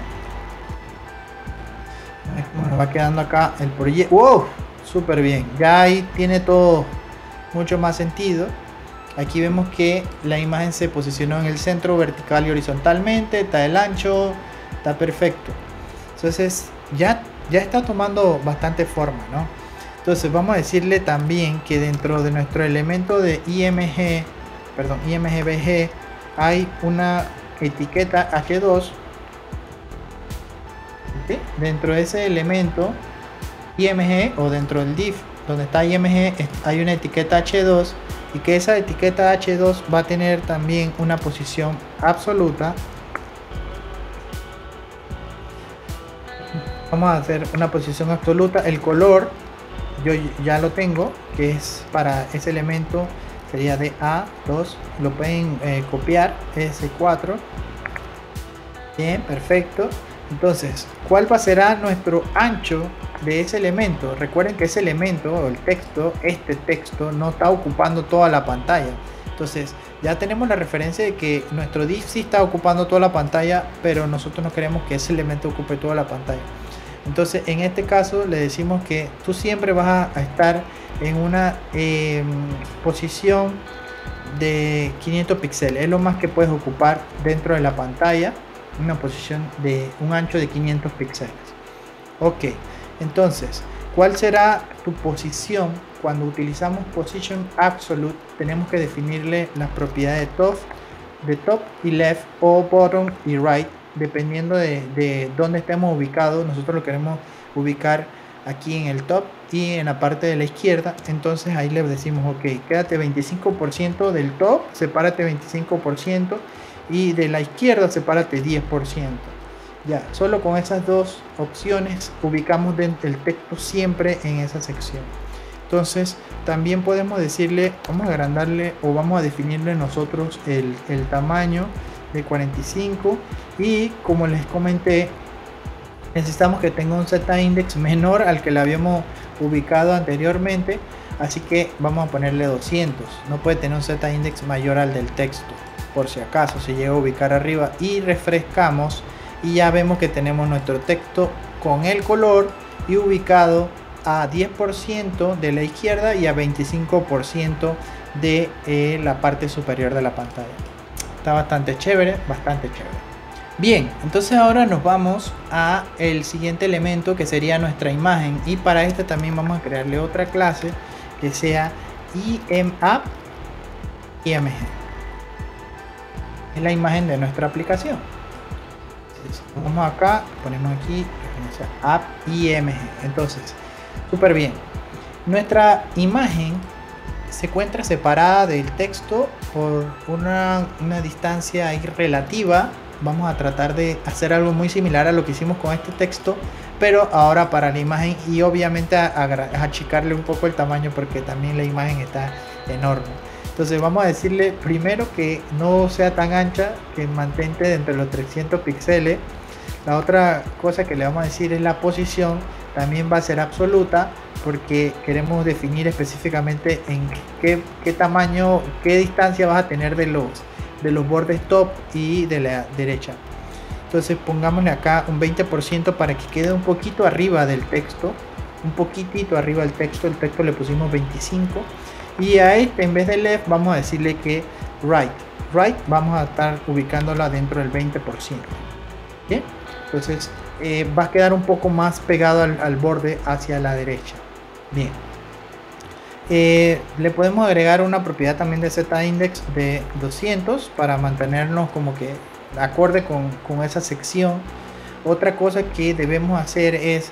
Nos va quedando acá el proyecto. ¡Wow! Súper bien, ya ahí tiene todo mucho más sentido. Aquí vemos que la imagen se posicionó en el centro vertical y horizontalmente, está el ancho, está perfecto. Entonces ya está tomando bastante forma, ¿no? Entonces vamos a decirle también que dentro de nuestro elemento de IMGBG hay una etiqueta H2. ¿Sí? Dentro de ese elemento IMG o dentro del div donde está IMG hay una etiqueta H2 y que esa etiqueta H2 va a tener también una posición absoluta. Vamos a hacer una posición absoluta. El color yo ya lo tengo, que es para ese elemento, sería de A2. Lo pueden copiar, S4. Bien, perfecto. Entonces, ¿cuál será nuestro ancho de ese elemento? Recuerden que ese elemento o el texto, este texto no está ocupando toda la pantalla. Entonces ya tenemos la referencia de que nuestro div sí está ocupando toda la pantalla, pero nosotros no queremos que ese elemento ocupe toda la pantalla. Entonces en este caso le decimos que tú siempre vas a estar en una posición de 500 píxeles. Es lo más que puedes ocupar dentro de la pantalla, una posición de un ancho de 500 píxeles. Ok, entonces ¿cuál será tu posición? Cuando utilizamos position absolute tenemos que definirle las propiedades de top y left o bottom y right, dependiendo de dónde estemos ubicados. Nosotros lo queremos ubicar aquí en el top y en la parte de la izquierda. Entonces ahí le decimos ok, quédate 25% del top, sepárate 25%, y de la izquierda sepárate 10%. Ya, solo con esas dos opciones ubicamos el texto siempre en esa sección. Entonces también podemos decirle, vamos a agrandarle o vamos a definirle nosotros el tamaño de 45, y como les comenté, necesitamos que tenga un z-index menor al que le habíamos ubicado anteriormente, así que vamos a ponerle 200. No puede tener un z-index mayor al del texto, por si acaso se llega a ubicar arriba, y refrescamos y ya vemos que tenemos nuestro texto con el color y ubicado a 10% de la izquierda y a 25% de la parte superior de la pantalla. Está bastante chévere, bastante chévere. Bien, entonces ahora nos vamos a el siguiente elemento, que sería nuestra imagen, y para este también vamos a crearle otra clase que sea IMApp IMG. Es la imagen de nuestra aplicación. Entonces, vamos acá, ponemos aquí app IMG. Entonces, súper bien. Nuestra imagen se encuentra separada del texto por una distancia ahí relativa. Vamos a tratar de hacer algo muy similar a lo que hicimos con este texto, pero ahora para la imagen, y obviamente achicarle un poco el tamaño porque también la imagen está enorme. Entonces vamos a decirle primero que no sea tan ancha, que mantente dentro de los 300 píxeles. La otra cosa que le vamos a decir es la posición, también va a ser absoluta, porque queremos definir específicamente en qué tamaño, qué distancia vas a tener de los bordes top y de la derecha. Entonces pongámosle acá un 20% para que quede un poquito arriba del texto, un poquitito arriba del texto. El texto le pusimos 25, y a este, en vez de left, vamos a decirle que right vamos a estar ubicándola dentro del 20%. ¿Bien? Entonces va a quedar un poco más pegado al borde hacia la derecha. Bien, le podemos agregar una propiedad también de z-index de 200 para mantenernos como que acorde con esa sección. Otra cosa que debemos hacer es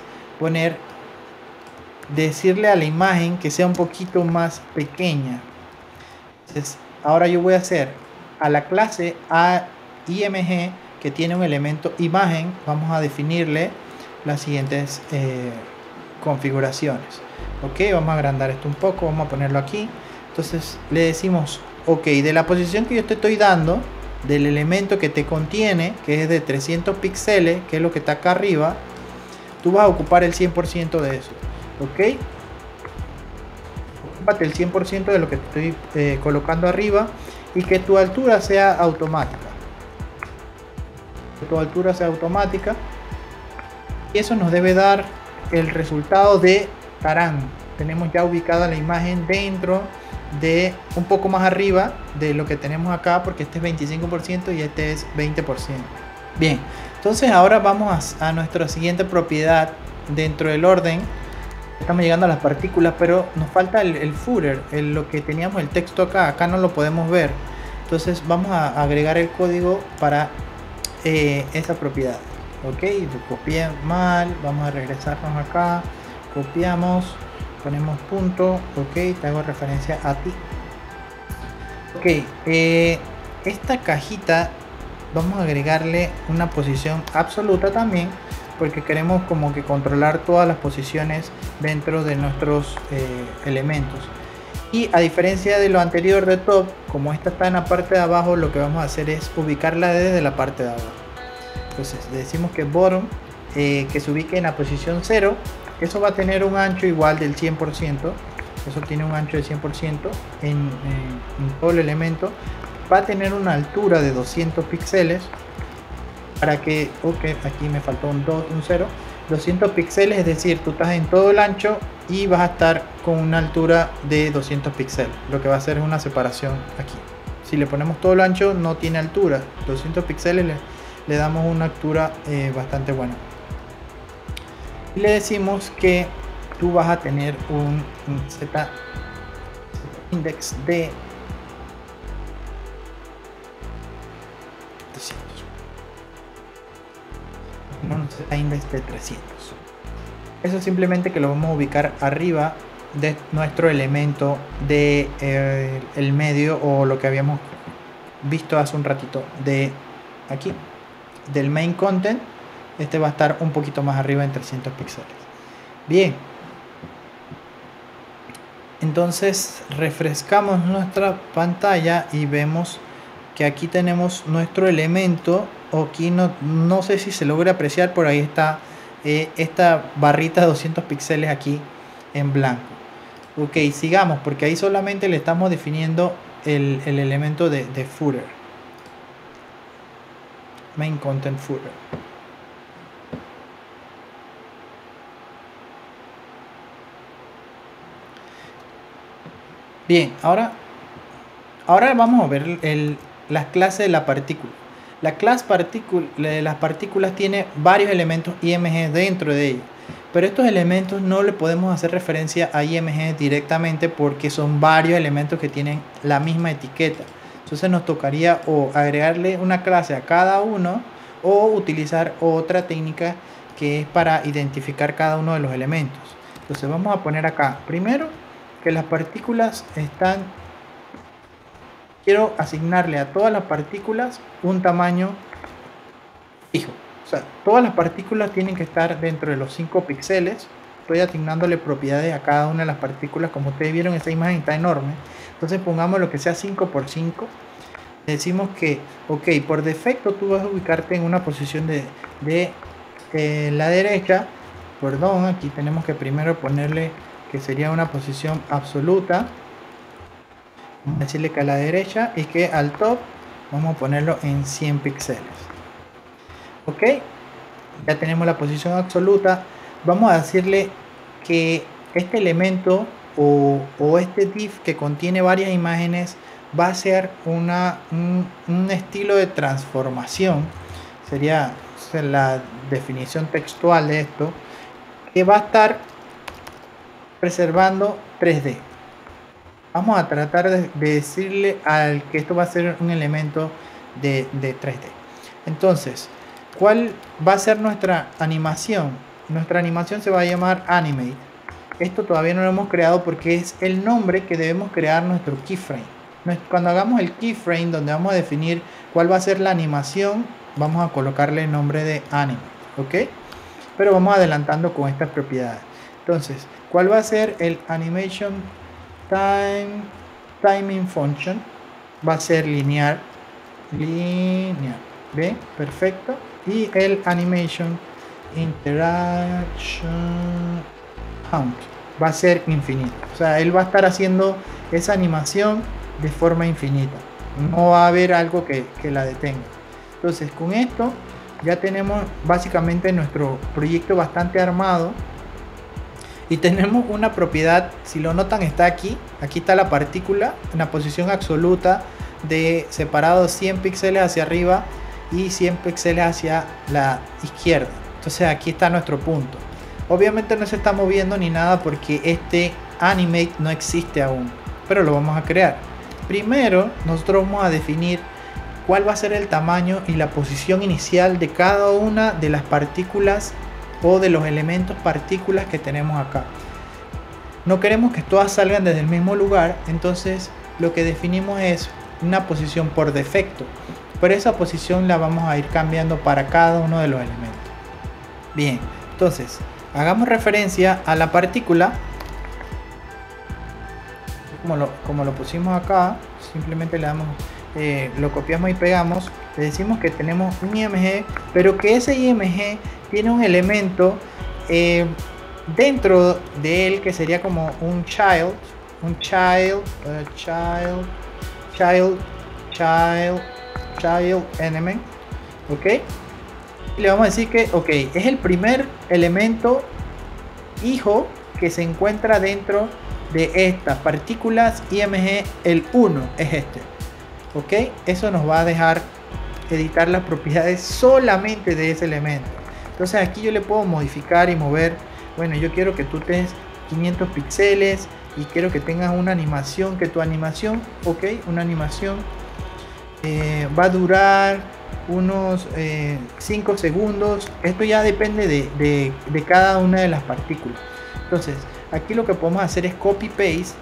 decirle a la imagen que sea un poquito más pequeña. Entonces ahora yo voy a hacer a la clase IMG, que tiene un elemento imagen, vamos a definirle las siguientes configuraciones. Ok, vamos a agrandar esto un poco, vamos a ponerlo aquí. Entonces le decimos ok, de la posición que yo te estoy dando, del elemento que te contiene, que es de 300 píxeles, que es lo que está acá arriba, tú vas a ocupar el 100% de eso. Ok, ocúpate el 100% de lo que te estoy colocando arriba, y que tu altura sea automática. Tu altura sea automática, y eso nos debe dar el resultado de tarán. Tenemos ya ubicada la imagen dentro de un poco más arriba de lo que tenemos acá, porque este es 25% y este es 20%. Bien, entonces ahora vamos a nuestra siguiente propiedad dentro del orden Estamos llegando a las partículas, pero nos falta el footer, lo que teníamos el texto acá no lo podemos ver. Entonces vamos a agregar el código para esa propiedad. Ok, lo copié mal, vamos a regresarnos acá, copiamos, ponemos punto, ok, te hago referencia a ti. Ok, esta cajita vamos a agregarle una posición absoluta también, porque queremos como que controlar todas las posiciones dentro de nuestros elementos. Y a diferencia de lo anterior de top, como esta está en la parte de abajo, lo que vamos a hacer es ubicarla desde la parte de abajo. Entonces le decimos que bottom, que se ubique en la posición 0. Eso va a tener un ancho igual del 100%. Eso tiene un ancho de 100% en todo el elemento. Va a tener una altura de 200 píxeles. Para que, ok, aquí me faltó un 0. 200 píxeles, es decir, tú estás en todo el ancho y vas a estar con una altura de 200 píxeles. Lo que va a hacer es una separación aquí. Si le ponemos todo el ancho, no tiene altura. 200 píxeles le damos una altura bastante buena. Y le decimos que tú vas a tener un Z index de 300. No, un Z index de 300. Eso simplemente que lo vamos a ubicar arriba de nuestro elemento de el medio, o lo que habíamos visto hace un ratito de aquí del main content. Este va a estar un poquito más arriba en 300 píxeles. Bien, entonces refrescamos nuestra pantalla y vemos que aquí tenemos nuestro elemento. Aquí no sé si se logra apreciar, por ahí está esta barrita de 200 píxeles aquí en blanco. Ok, sigamos, porque ahí solamente le estamos definiendo el elemento de footer, main content footer. Bien, ahora vamos a ver las clases de la partícula. La clase de las partículas tiene varios elementos IMG dentro de ella, pero estos elementos no le podemos hacer referencia a IMG directamente porque son varios elementos que tienen la misma etiqueta. Entonces nos tocaría o agregarle una clase a cada uno o utilizar otra técnica que es para identificar cada uno de los elementos. Entonces vamos a poner acá primero que las partículas están. Quiero asignarle a todas las partículas un tamaño fijo. O sea, todas las partículas tienen que estar dentro de los 5 píxeles. Estoy asignándole propiedades a cada una de las partículas. Como ustedes vieron, esta imagen está enorme. Entonces pongamos lo que sea 5 por 5. Decimos que, ok, por defecto tú vas a ubicarte en una posición de la derecha. Perdón, aquí tenemos que primero ponerle que sería una posición absoluta. Vamos a decirle que a la derecha, y que al top vamos a ponerlo en 100 píxeles. Ok, ya tenemos la posición absoluta. Vamos a decirle que este elemento o este div que contiene varias imágenes va a ser un estilo de transformación. Sería la definición textual de esto, que va a estar preservando 3D. Vamos a tratar de decirle al que esto va a ser un elemento de 3D. Entonces, ¿cuál va a ser nuestra animación? Nuestra animación se va a llamar Animate. Esto todavía no lo hemos creado porque es el nombre que debemos crear nuestro keyframe. Cuando hagamos el keyframe, donde vamos a definir cuál va a ser la animación, vamos a colocarle el nombre de Animate. ¿Ok? Pero vamos adelantando con estas propiedades. Entonces, ¿cuál va a ser el Animation Timing Function? Va a ser lineal. ¿Ve? Perfecto. Y el Animation Interaction Count va a ser infinito. O sea, él va a estar haciendo esa animación de forma infinita. No va a haber algo que la detenga. Entonces, con esto ya tenemos básicamente nuestro proyecto bastante armado. Y tenemos una propiedad, si lo notan, está aquí. Aquí está la partícula en la posición absoluta de separado 100 píxeles hacia arriba y 100 píxeles hacia la izquierda. Entonces aquí está nuestro punto. Obviamente no se está moviendo ni nada porque este animate no existe aún, pero lo vamos a crear. Primero nosotros vamos a definir cuál va a ser el tamaño y la posición inicial de cada una de las partículas o de los elementos partículas que tenemos acá. No queremos que todas salgan desde el mismo lugar, entonces lo que definimos es una posición por defecto, pero esa posición la vamos a ir cambiando para cada uno de los elementos. Bien, entonces hagamos referencia a la partícula como lo pusimos acá. Simplemente le damos, lo copiamos y pegamos. Le decimos que tenemos un IMG, pero que ese IMG tiene un elemento dentro de él que sería como un child element, ok. Y le vamos a decir que es el primer elemento hijo que se encuentra dentro de estas partículas IMG. El 1 es este, ok. Eso nos va a dejar editar las propiedades solamente de ese elemento. Entonces aquí yo le puedo modificar y mover. Bueno, yo quiero que tú tengas 500 píxeles y quiero que tengas una animación, que tu animación, ok, una animación va a durar unos 5 segundos. Esto ya depende de cada una de las partículas. Entonces aquí lo que podemos hacer es copy paste,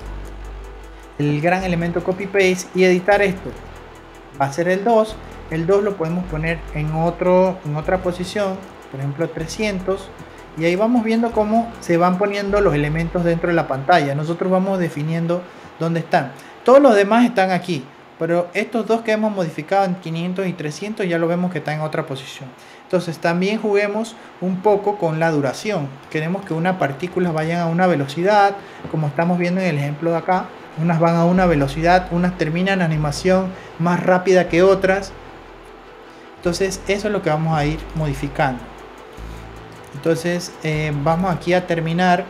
el gran elemento copy paste, y editar esto. Va a ser el 2. El 2 lo podemos poner en otra posición, por ejemplo 300, y ahí vamos viendo cómo se van poniendo los elementos dentro de la pantalla. Nosotros vamos definiendo dónde están. Todos los demás están aquí, pero estos dos que hemos modificado en 500 y 300 ya lo vemos que está en otra posición. Entonces también juguemos un poco con la duración. Queremos que unas partículas vayan a una velocidad, como estamos viendo en el ejemplo de acá. Unas van a una velocidad, unas terminan la animación más rápida que otras. Entonces eso es lo que vamos a ir modificando. Entonces vamos aquí a terminar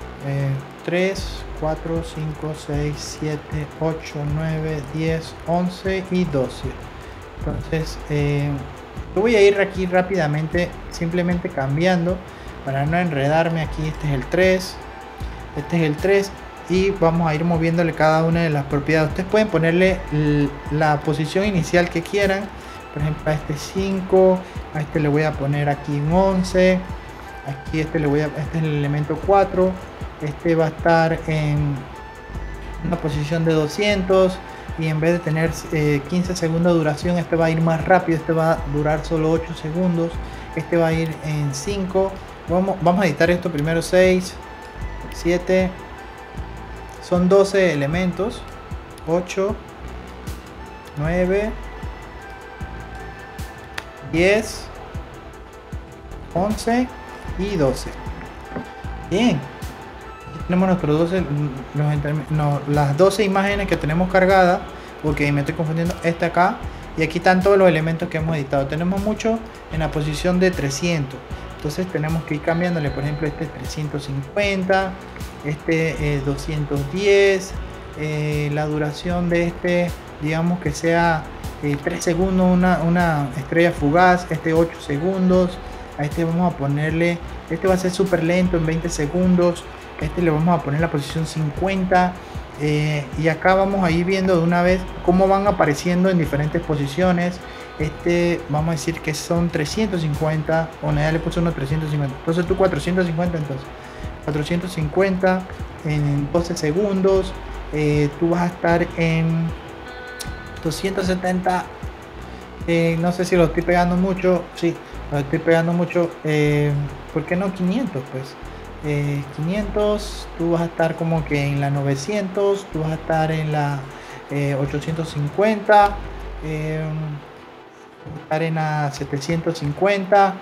3, 4, 5, 6, 7, 8, 9, 10, 11 y 12. Entonces yo voy a ir aquí rápidamente, simplemente cambiando para no enredarme. Aquí este es el 3, este es el 3, y vamos a ir moviéndole cada una de las propiedades. Ustedes pueden ponerle la posición inicial que quieran. Por ejemplo, a este 5, a este le voy a poner aquí un 11, aquí este es el elemento 4, este va a estar en una posición de 200, y en vez de tener 15 segundos de duración, este va a ir más rápido, este va a durar solo 8 segundos, este va a ir en 5. Vamos a editar esto primero. 6, 7, son 12 elementos, 8, 9, 10, 11 y 12. Bien, tenemos nuestros 12, las 12 imágenes que tenemos cargadas. Ok, me estoy confundiendo, esta acá, y aquí están todos los elementos que hemos editado. Tenemos mucho en la posición de 300, entonces tenemos que ir cambiándole. Por ejemplo, este 350, este 210, la duración de este, digamos que sea 3 segundos, una estrella fugaz. Este 8 segundos. A este vamos a ponerle, este va a ser súper lento en 20 segundos. Este le vamos a poner la posición 50, y acá vamos a ir viendo de una vez cómo van apareciendo en diferentes posiciones. Este vamos a decir que son 350, o ya le puse unos 350, entonces tú 450, entonces 450 en 12 segundos. Tú vas a estar en 270, no sé si lo estoy pegando mucho. Sí, lo estoy pegando mucho. ¿Por qué no 500? Pues 500, tú vas a estar como que en la 900, tú vas a estar en la 850, estar en la 750.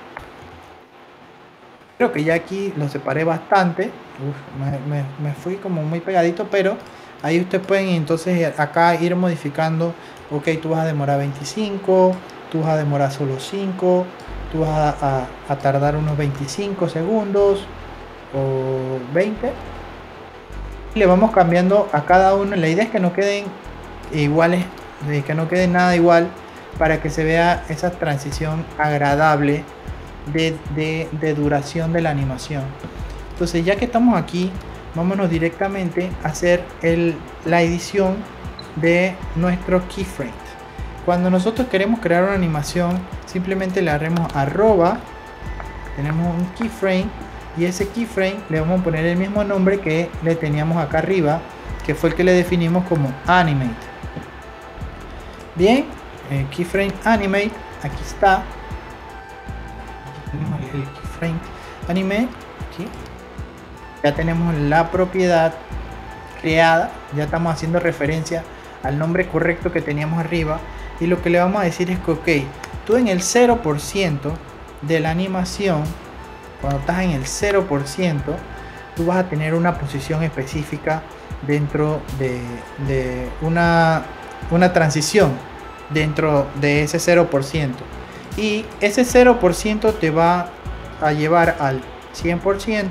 Creo que ya aquí lo separé bastante. Me fui como muy pegadito, pero ahí ustedes pueden entonces acá ir modificando. Ok, tú vas a demorar 25, tú vas a demorar solo 5, tú vas a tardar unos 25 segundos o 20. Y le vamos cambiando a cada uno. La idea es que no queden iguales, que no quede nada igual, para que se vea esa transición agradable de duración de la animación. Entonces, ya que estamos aquí, vámonos directamente a hacer la edición de nuestro keyframe. Cuando nosotros queremos crear una animación, simplemente le haremos arroba, tenemos un keyframe, y ese keyframe le vamos a poner el mismo nombre que le teníamos acá arriba, que fue el que le definimos como animate. Bien, el keyframe animate, aquí está. Tenemos el keyframe animate, aquí. Ya tenemos la propiedad creada, ya estamos haciendo referencia al nombre correcto que teníamos arriba, y lo que le vamos a decir es que ok, tú en el 0% de la animación, cuando estás en el 0%, tú vas a tener una posición específica dentro de una transición dentro de ese 0%, y ese 0% te va a llevar al 100%.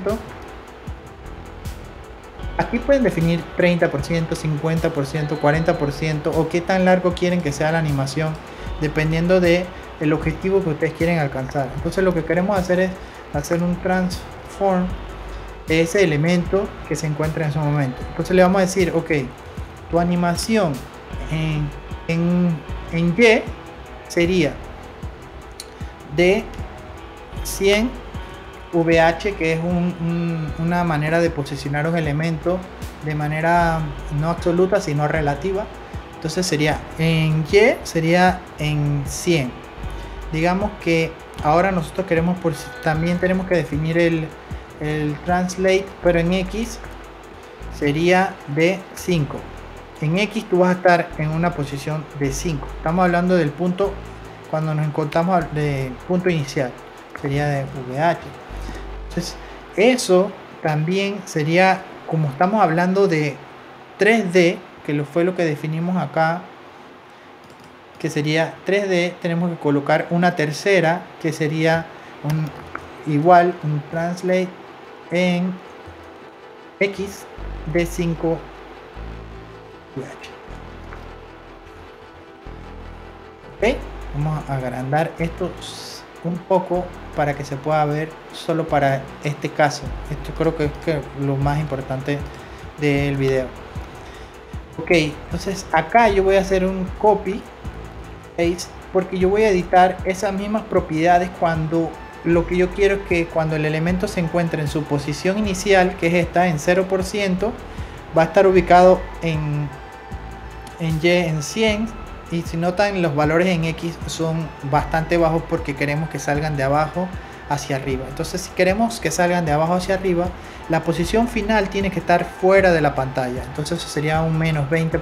Aquí pueden definir 30%, 50%, 40% o qué tan largo quieren que sea la animación, dependiendo de el objetivo que ustedes quieren alcanzar. Entonces lo que queremos hacer es hacer un transform de ese elemento que se encuentra en ese momento. Entonces le vamos a decir, ok, tu animación en Y sería de 100 VH, que es una manera de posicionar un elemento de manera no absoluta sino relativa. Entonces sería en Y, sería en 100. Digamos que ahora nosotros queremos, también tenemos que definir el translate, pero en X sería de 5. En X tú vas a estar en una posición de 5. Estamos hablando del punto, cuando nos encontramos del punto inicial, sería de VH. Entonces, eso también sería, como estamos hablando de 3D, que fue lo que definimos acá, que sería 3D, tenemos que colocar una tercera, que sería igual, un translate en X de 5 VH. Ok, vamos a agrandar esto un poco para que se pueda ver solo para este caso. Esto creo que es lo más importante del video. Ok, entonces acá yo voy a hacer un copy paste, porque yo voy a editar esas mismas propiedades cuando lo que yo quiero es que cuando el elemento se encuentre en su posición inicial, que es esta en 0%, va a estar ubicado en Y en 100. Y si notan, los valores en X son bastante bajos porque queremos que salgan de abajo hacia arriba. Entonces, si queremos que salgan de abajo hacia arriba, la posición final tiene que estar fuera de la pantalla. Entonces, eso sería un menos 20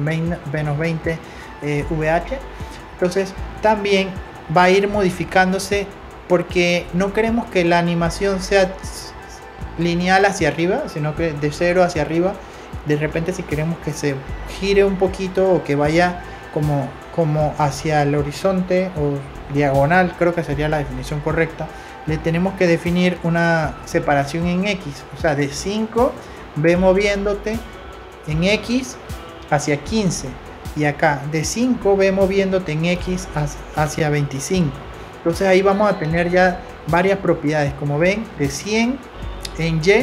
VH. Entonces, también va a ir modificándose porque no queremos que la animación sea lineal hacia arriba, sino que de 0 hacia arriba. De repente, si queremos que se gire un poquito o que vaya como hacia el horizonte o diagonal, creo que sería la definición correcta, le tenemos que definir una separación en X, o sea, de 5 ve moviéndote en X hacia 15, y acá de 5 ve moviéndote en X hacia 25. Entonces ahí vamos a tener ya varias propiedades, como ven, de 100 en Y,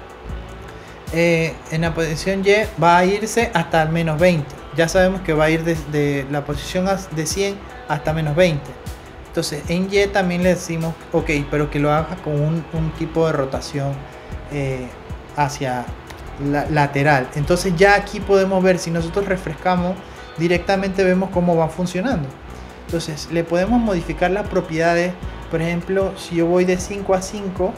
en la posición Y va a irse hasta el menos 20. Ya sabemos que va a ir desde la posición de 100 hasta menos 20. Entonces en Y también le decimos ok, pero que lo haga con un tipo de rotación hacia lateral. Entonces ya aquí podemos ver, si nosotros refrescamos directamente, vemos cómo va funcionando. Entonces le podemos modificar las propiedades. Por ejemplo, si yo voy de 5 a 5,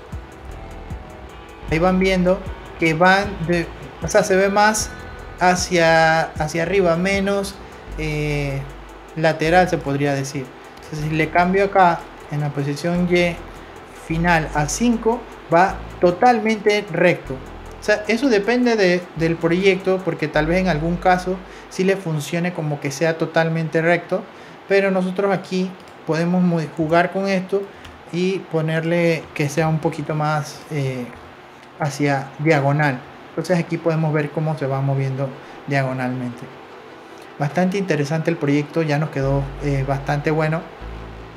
ahí van viendo que van o sea, se ve más hacia arriba, menos lateral, se podría decir. Entonces, si le cambio acá en la posición Y final a 5, va totalmente recto. O sea, eso depende del proyecto, porque tal vez en algún caso sí le funcione como que sea totalmente recto, pero nosotros aquí podemos jugar con esto y ponerle que sea un poquito más hacia diagonal. Entonces aquí podemos ver cómo se va moviendo diagonalmente. Bastante interesante el proyecto, ya nos quedó bastante bueno.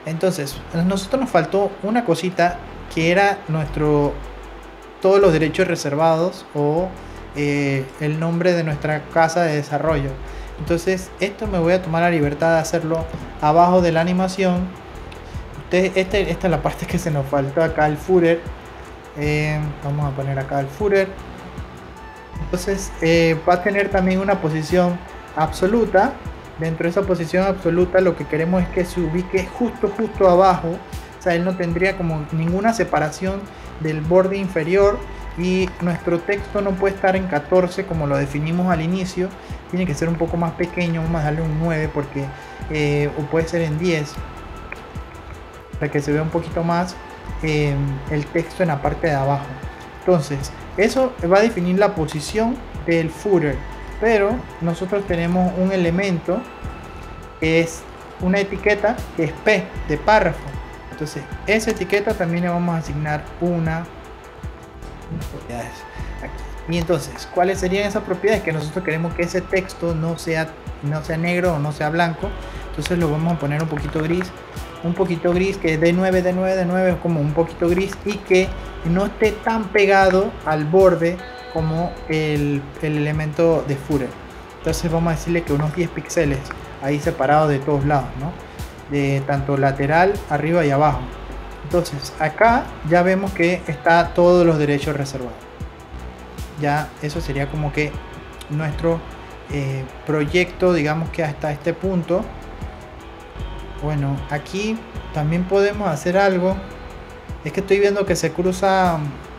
Entonces, a nosotros nos faltó una cosita que era todos los derechos reservados o el nombre de nuestra casa de desarrollo. Entonces, esto me voy a tomar la libertad de hacerlo abajo de la animación. Esta es la parte que se nos faltó acá, el footer. Vamos a poner acá el footer. Entonces, va a tener también una posición absoluta. Dentro de esa posición absoluta lo que queremos es que se ubique justo abajo. O sea, él no tendría como ninguna separación del borde inferior, y nuestro texto no puede estar en 14 como lo definimos al inicio. Tiene que ser un poco más pequeño. Vamos a darle un 9 porque o puede ser en 10 para que se vea un poquito más el texto en la parte de abajo. Entonces eso va a definir la posición del footer, pero nosotros tenemos un elemento que es una etiqueta que es P de párrafo. Entonces esa etiqueta también le vamos a asignar unas propiedades aquí. Y entonces, ¿cuáles serían esas propiedades? Que nosotros queremos que ese texto no sea negro o no sea blanco. Entonces lo vamos a poner un poquito gris, que de 9 como un poquito gris, y que no esté tan pegado al borde como el elemento de footer. Entonces vamos a decirle que unos 10 píxeles ahí separados de todos lados, ¿no? De tanto lateral, arriba y abajo. Entonces acá ya vemos que está todos los derechos reservados. Ya eso sería como que nuestro proyecto, digamos que hasta este punto. Bueno, aquí también podemos hacer algo. Es que estoy viendo que se cruza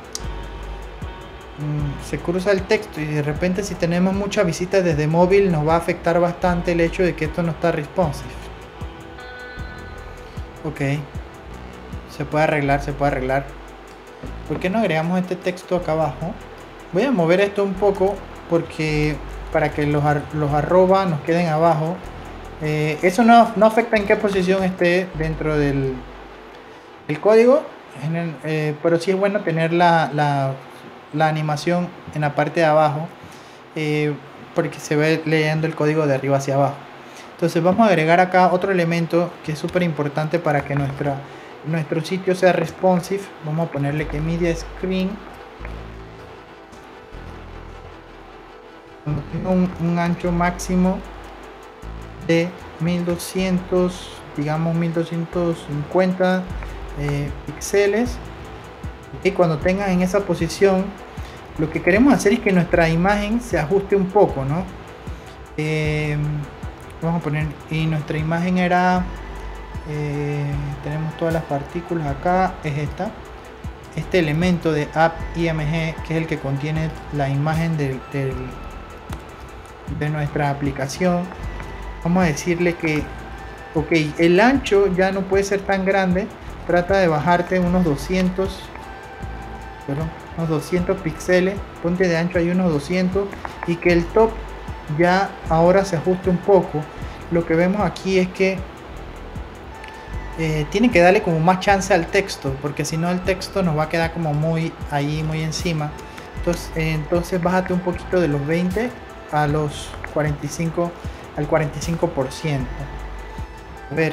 el texto, y de repente si tenemos muchas visitas desde móvil nos va a afectar bastante el hecho de que esto no está responsive. Ok, se puede arreglar. ¿Por qué no agregamos este texto acá abajo? Voy a mover esto un poco porque para que los arroba nos queden abajo. Eso no afecta en qué posición esté dentro del código, pero sí es bueno tener la animación en la parte de abajo, porque se ve leyendo el código de arriba hacia abajo. Entonces vamos a agregar acá otro elemento que es súper importante para que nuestro sitio sea responsive. Vamos a ponerle que media screen, cuando tenga un ancho máximo de 1200, digamos 1250 píxeles, y cuando tengan en esa posición, lo que queremos hacer es que nuestra imagen se ajuste un poco, ¿no? Vamos a poner, y nuestra imagen era tenemos todas las partículas acá, es este elemento de app.img, que es el que contiene la imagen de nuestra aplicación. Vamos a decirle que ok, el ancho ya no puede ser tan grande, trata de bajarte unos 200 píxeles, ponte de ancho ahí unos 200, y que el top ya ahora se ajuste un poco. Lo que vemos aquí es que tiene que darle como más chance al texto, porque si no el texto nos va a quedar como muy encima. Entonces bájate un poquito de los 20 a los 45, al 45%. A ver,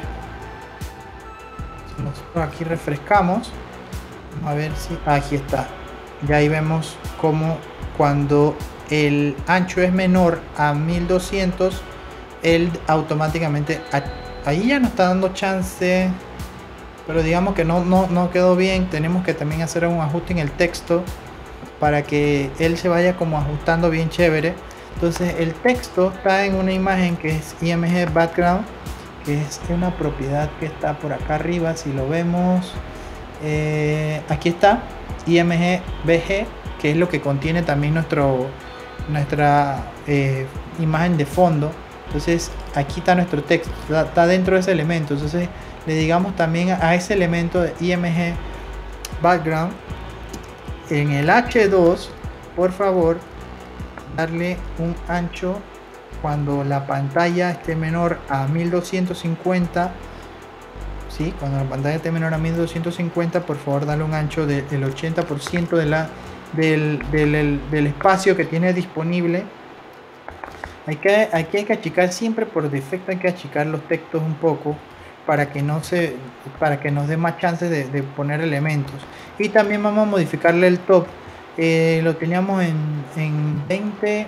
si nosotros aquí refrescamos, vamos a ver si aquí está. Ya ahí vemos como cuando el ancho es menor a 1200, él automáticamente ahí ya nos está dando chance, pero digamos que no quedó bien. Tenemos que también hacer un ajuste en el texto para que él se vaya como ajustando bien chévere. Entonces el texto está en una imagen que es img background, que es una propiedad que está por acá arriba. Si lo vemos, aquí está img bg, que es lo que contiene también nuestra imagen de fondo. Entonces aquí está nuestro texto, está dentro de ese elemento. Entonces le digamos también a ese elemento de img background, en el h2, por favor, darle un ancho cuando la pantalla esté menor a 1250. ¿Sí? Cuando la pantalla esté menor a 1250, por favor darle un ancho del 80% del espacio que tiene disponible. Aquí hay que achicar, siempre por defecto hay que achicar los textos un poco, para que no se para que nos dé más chances de poner elementos. Y también vamos a modificarle el top. Lo teníamos en 20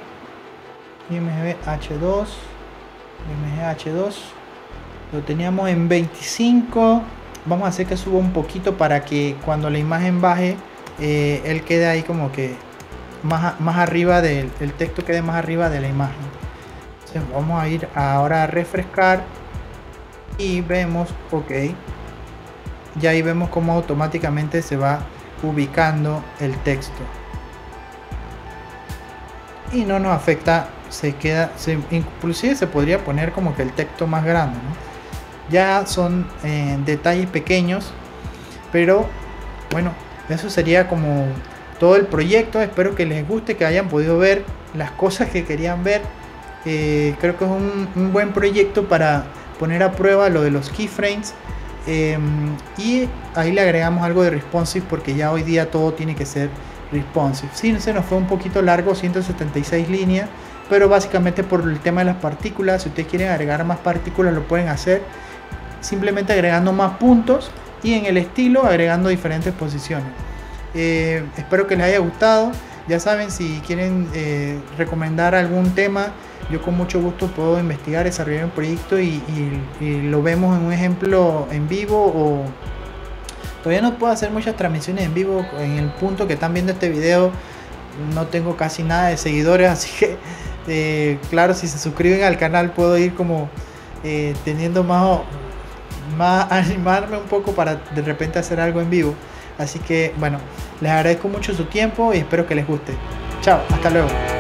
IMGH2, lo teníamos en 25. Vamos a hacer que suba un poquito para que cuando la imagen baje, él quede ahí como que más arriba del el texto, quede más arriba de la imagen. Entonces vamos a ir ahora a refrescar y vemos, ok, ya ahí vemos cómo automáticamente se va ubicando el texto y no nos afecta, inclusive se podría poner como que el texto más grande, ¿no? Ya son detalles pequeños, pero bueno, eso sería como todo el proyecto. Espero que les guste, que hayan podido ver las cosas que querían ver. Creo que es un buen proyecto para poner a prueba lo de los keyframes, y ahí le agregamos algo de responsive, porque ya hoy día todo tiene que ser responsive. Sí, se nos fue un poquito largo, 176 líneas, pero básicamente por el tema de las partículas. Si ustedes quieren agregar más partículas, lo pueden hacer simplemente agregando más puntos, y en el estilo agregando diferentes posiciones. Espero que les haya gustado. Ya saben, si quieren recomendar algún tema, yo con mucho gusto puedo investigar, desarrollar un proyecto y lo vemos en un ejemplo en vivo. O todavía no puedo hacer muchas transmisiones en vivo. En el punto que están viendo este video no tengo casi nada de seguidores, así que claro, si se suscriben al canal puedo ir como teniendo más animarme un poco para de repente hacer algo en vivo. Así que bueno, les agradezco mucho su tiempo y espero que les guste. Chao, hasta luego.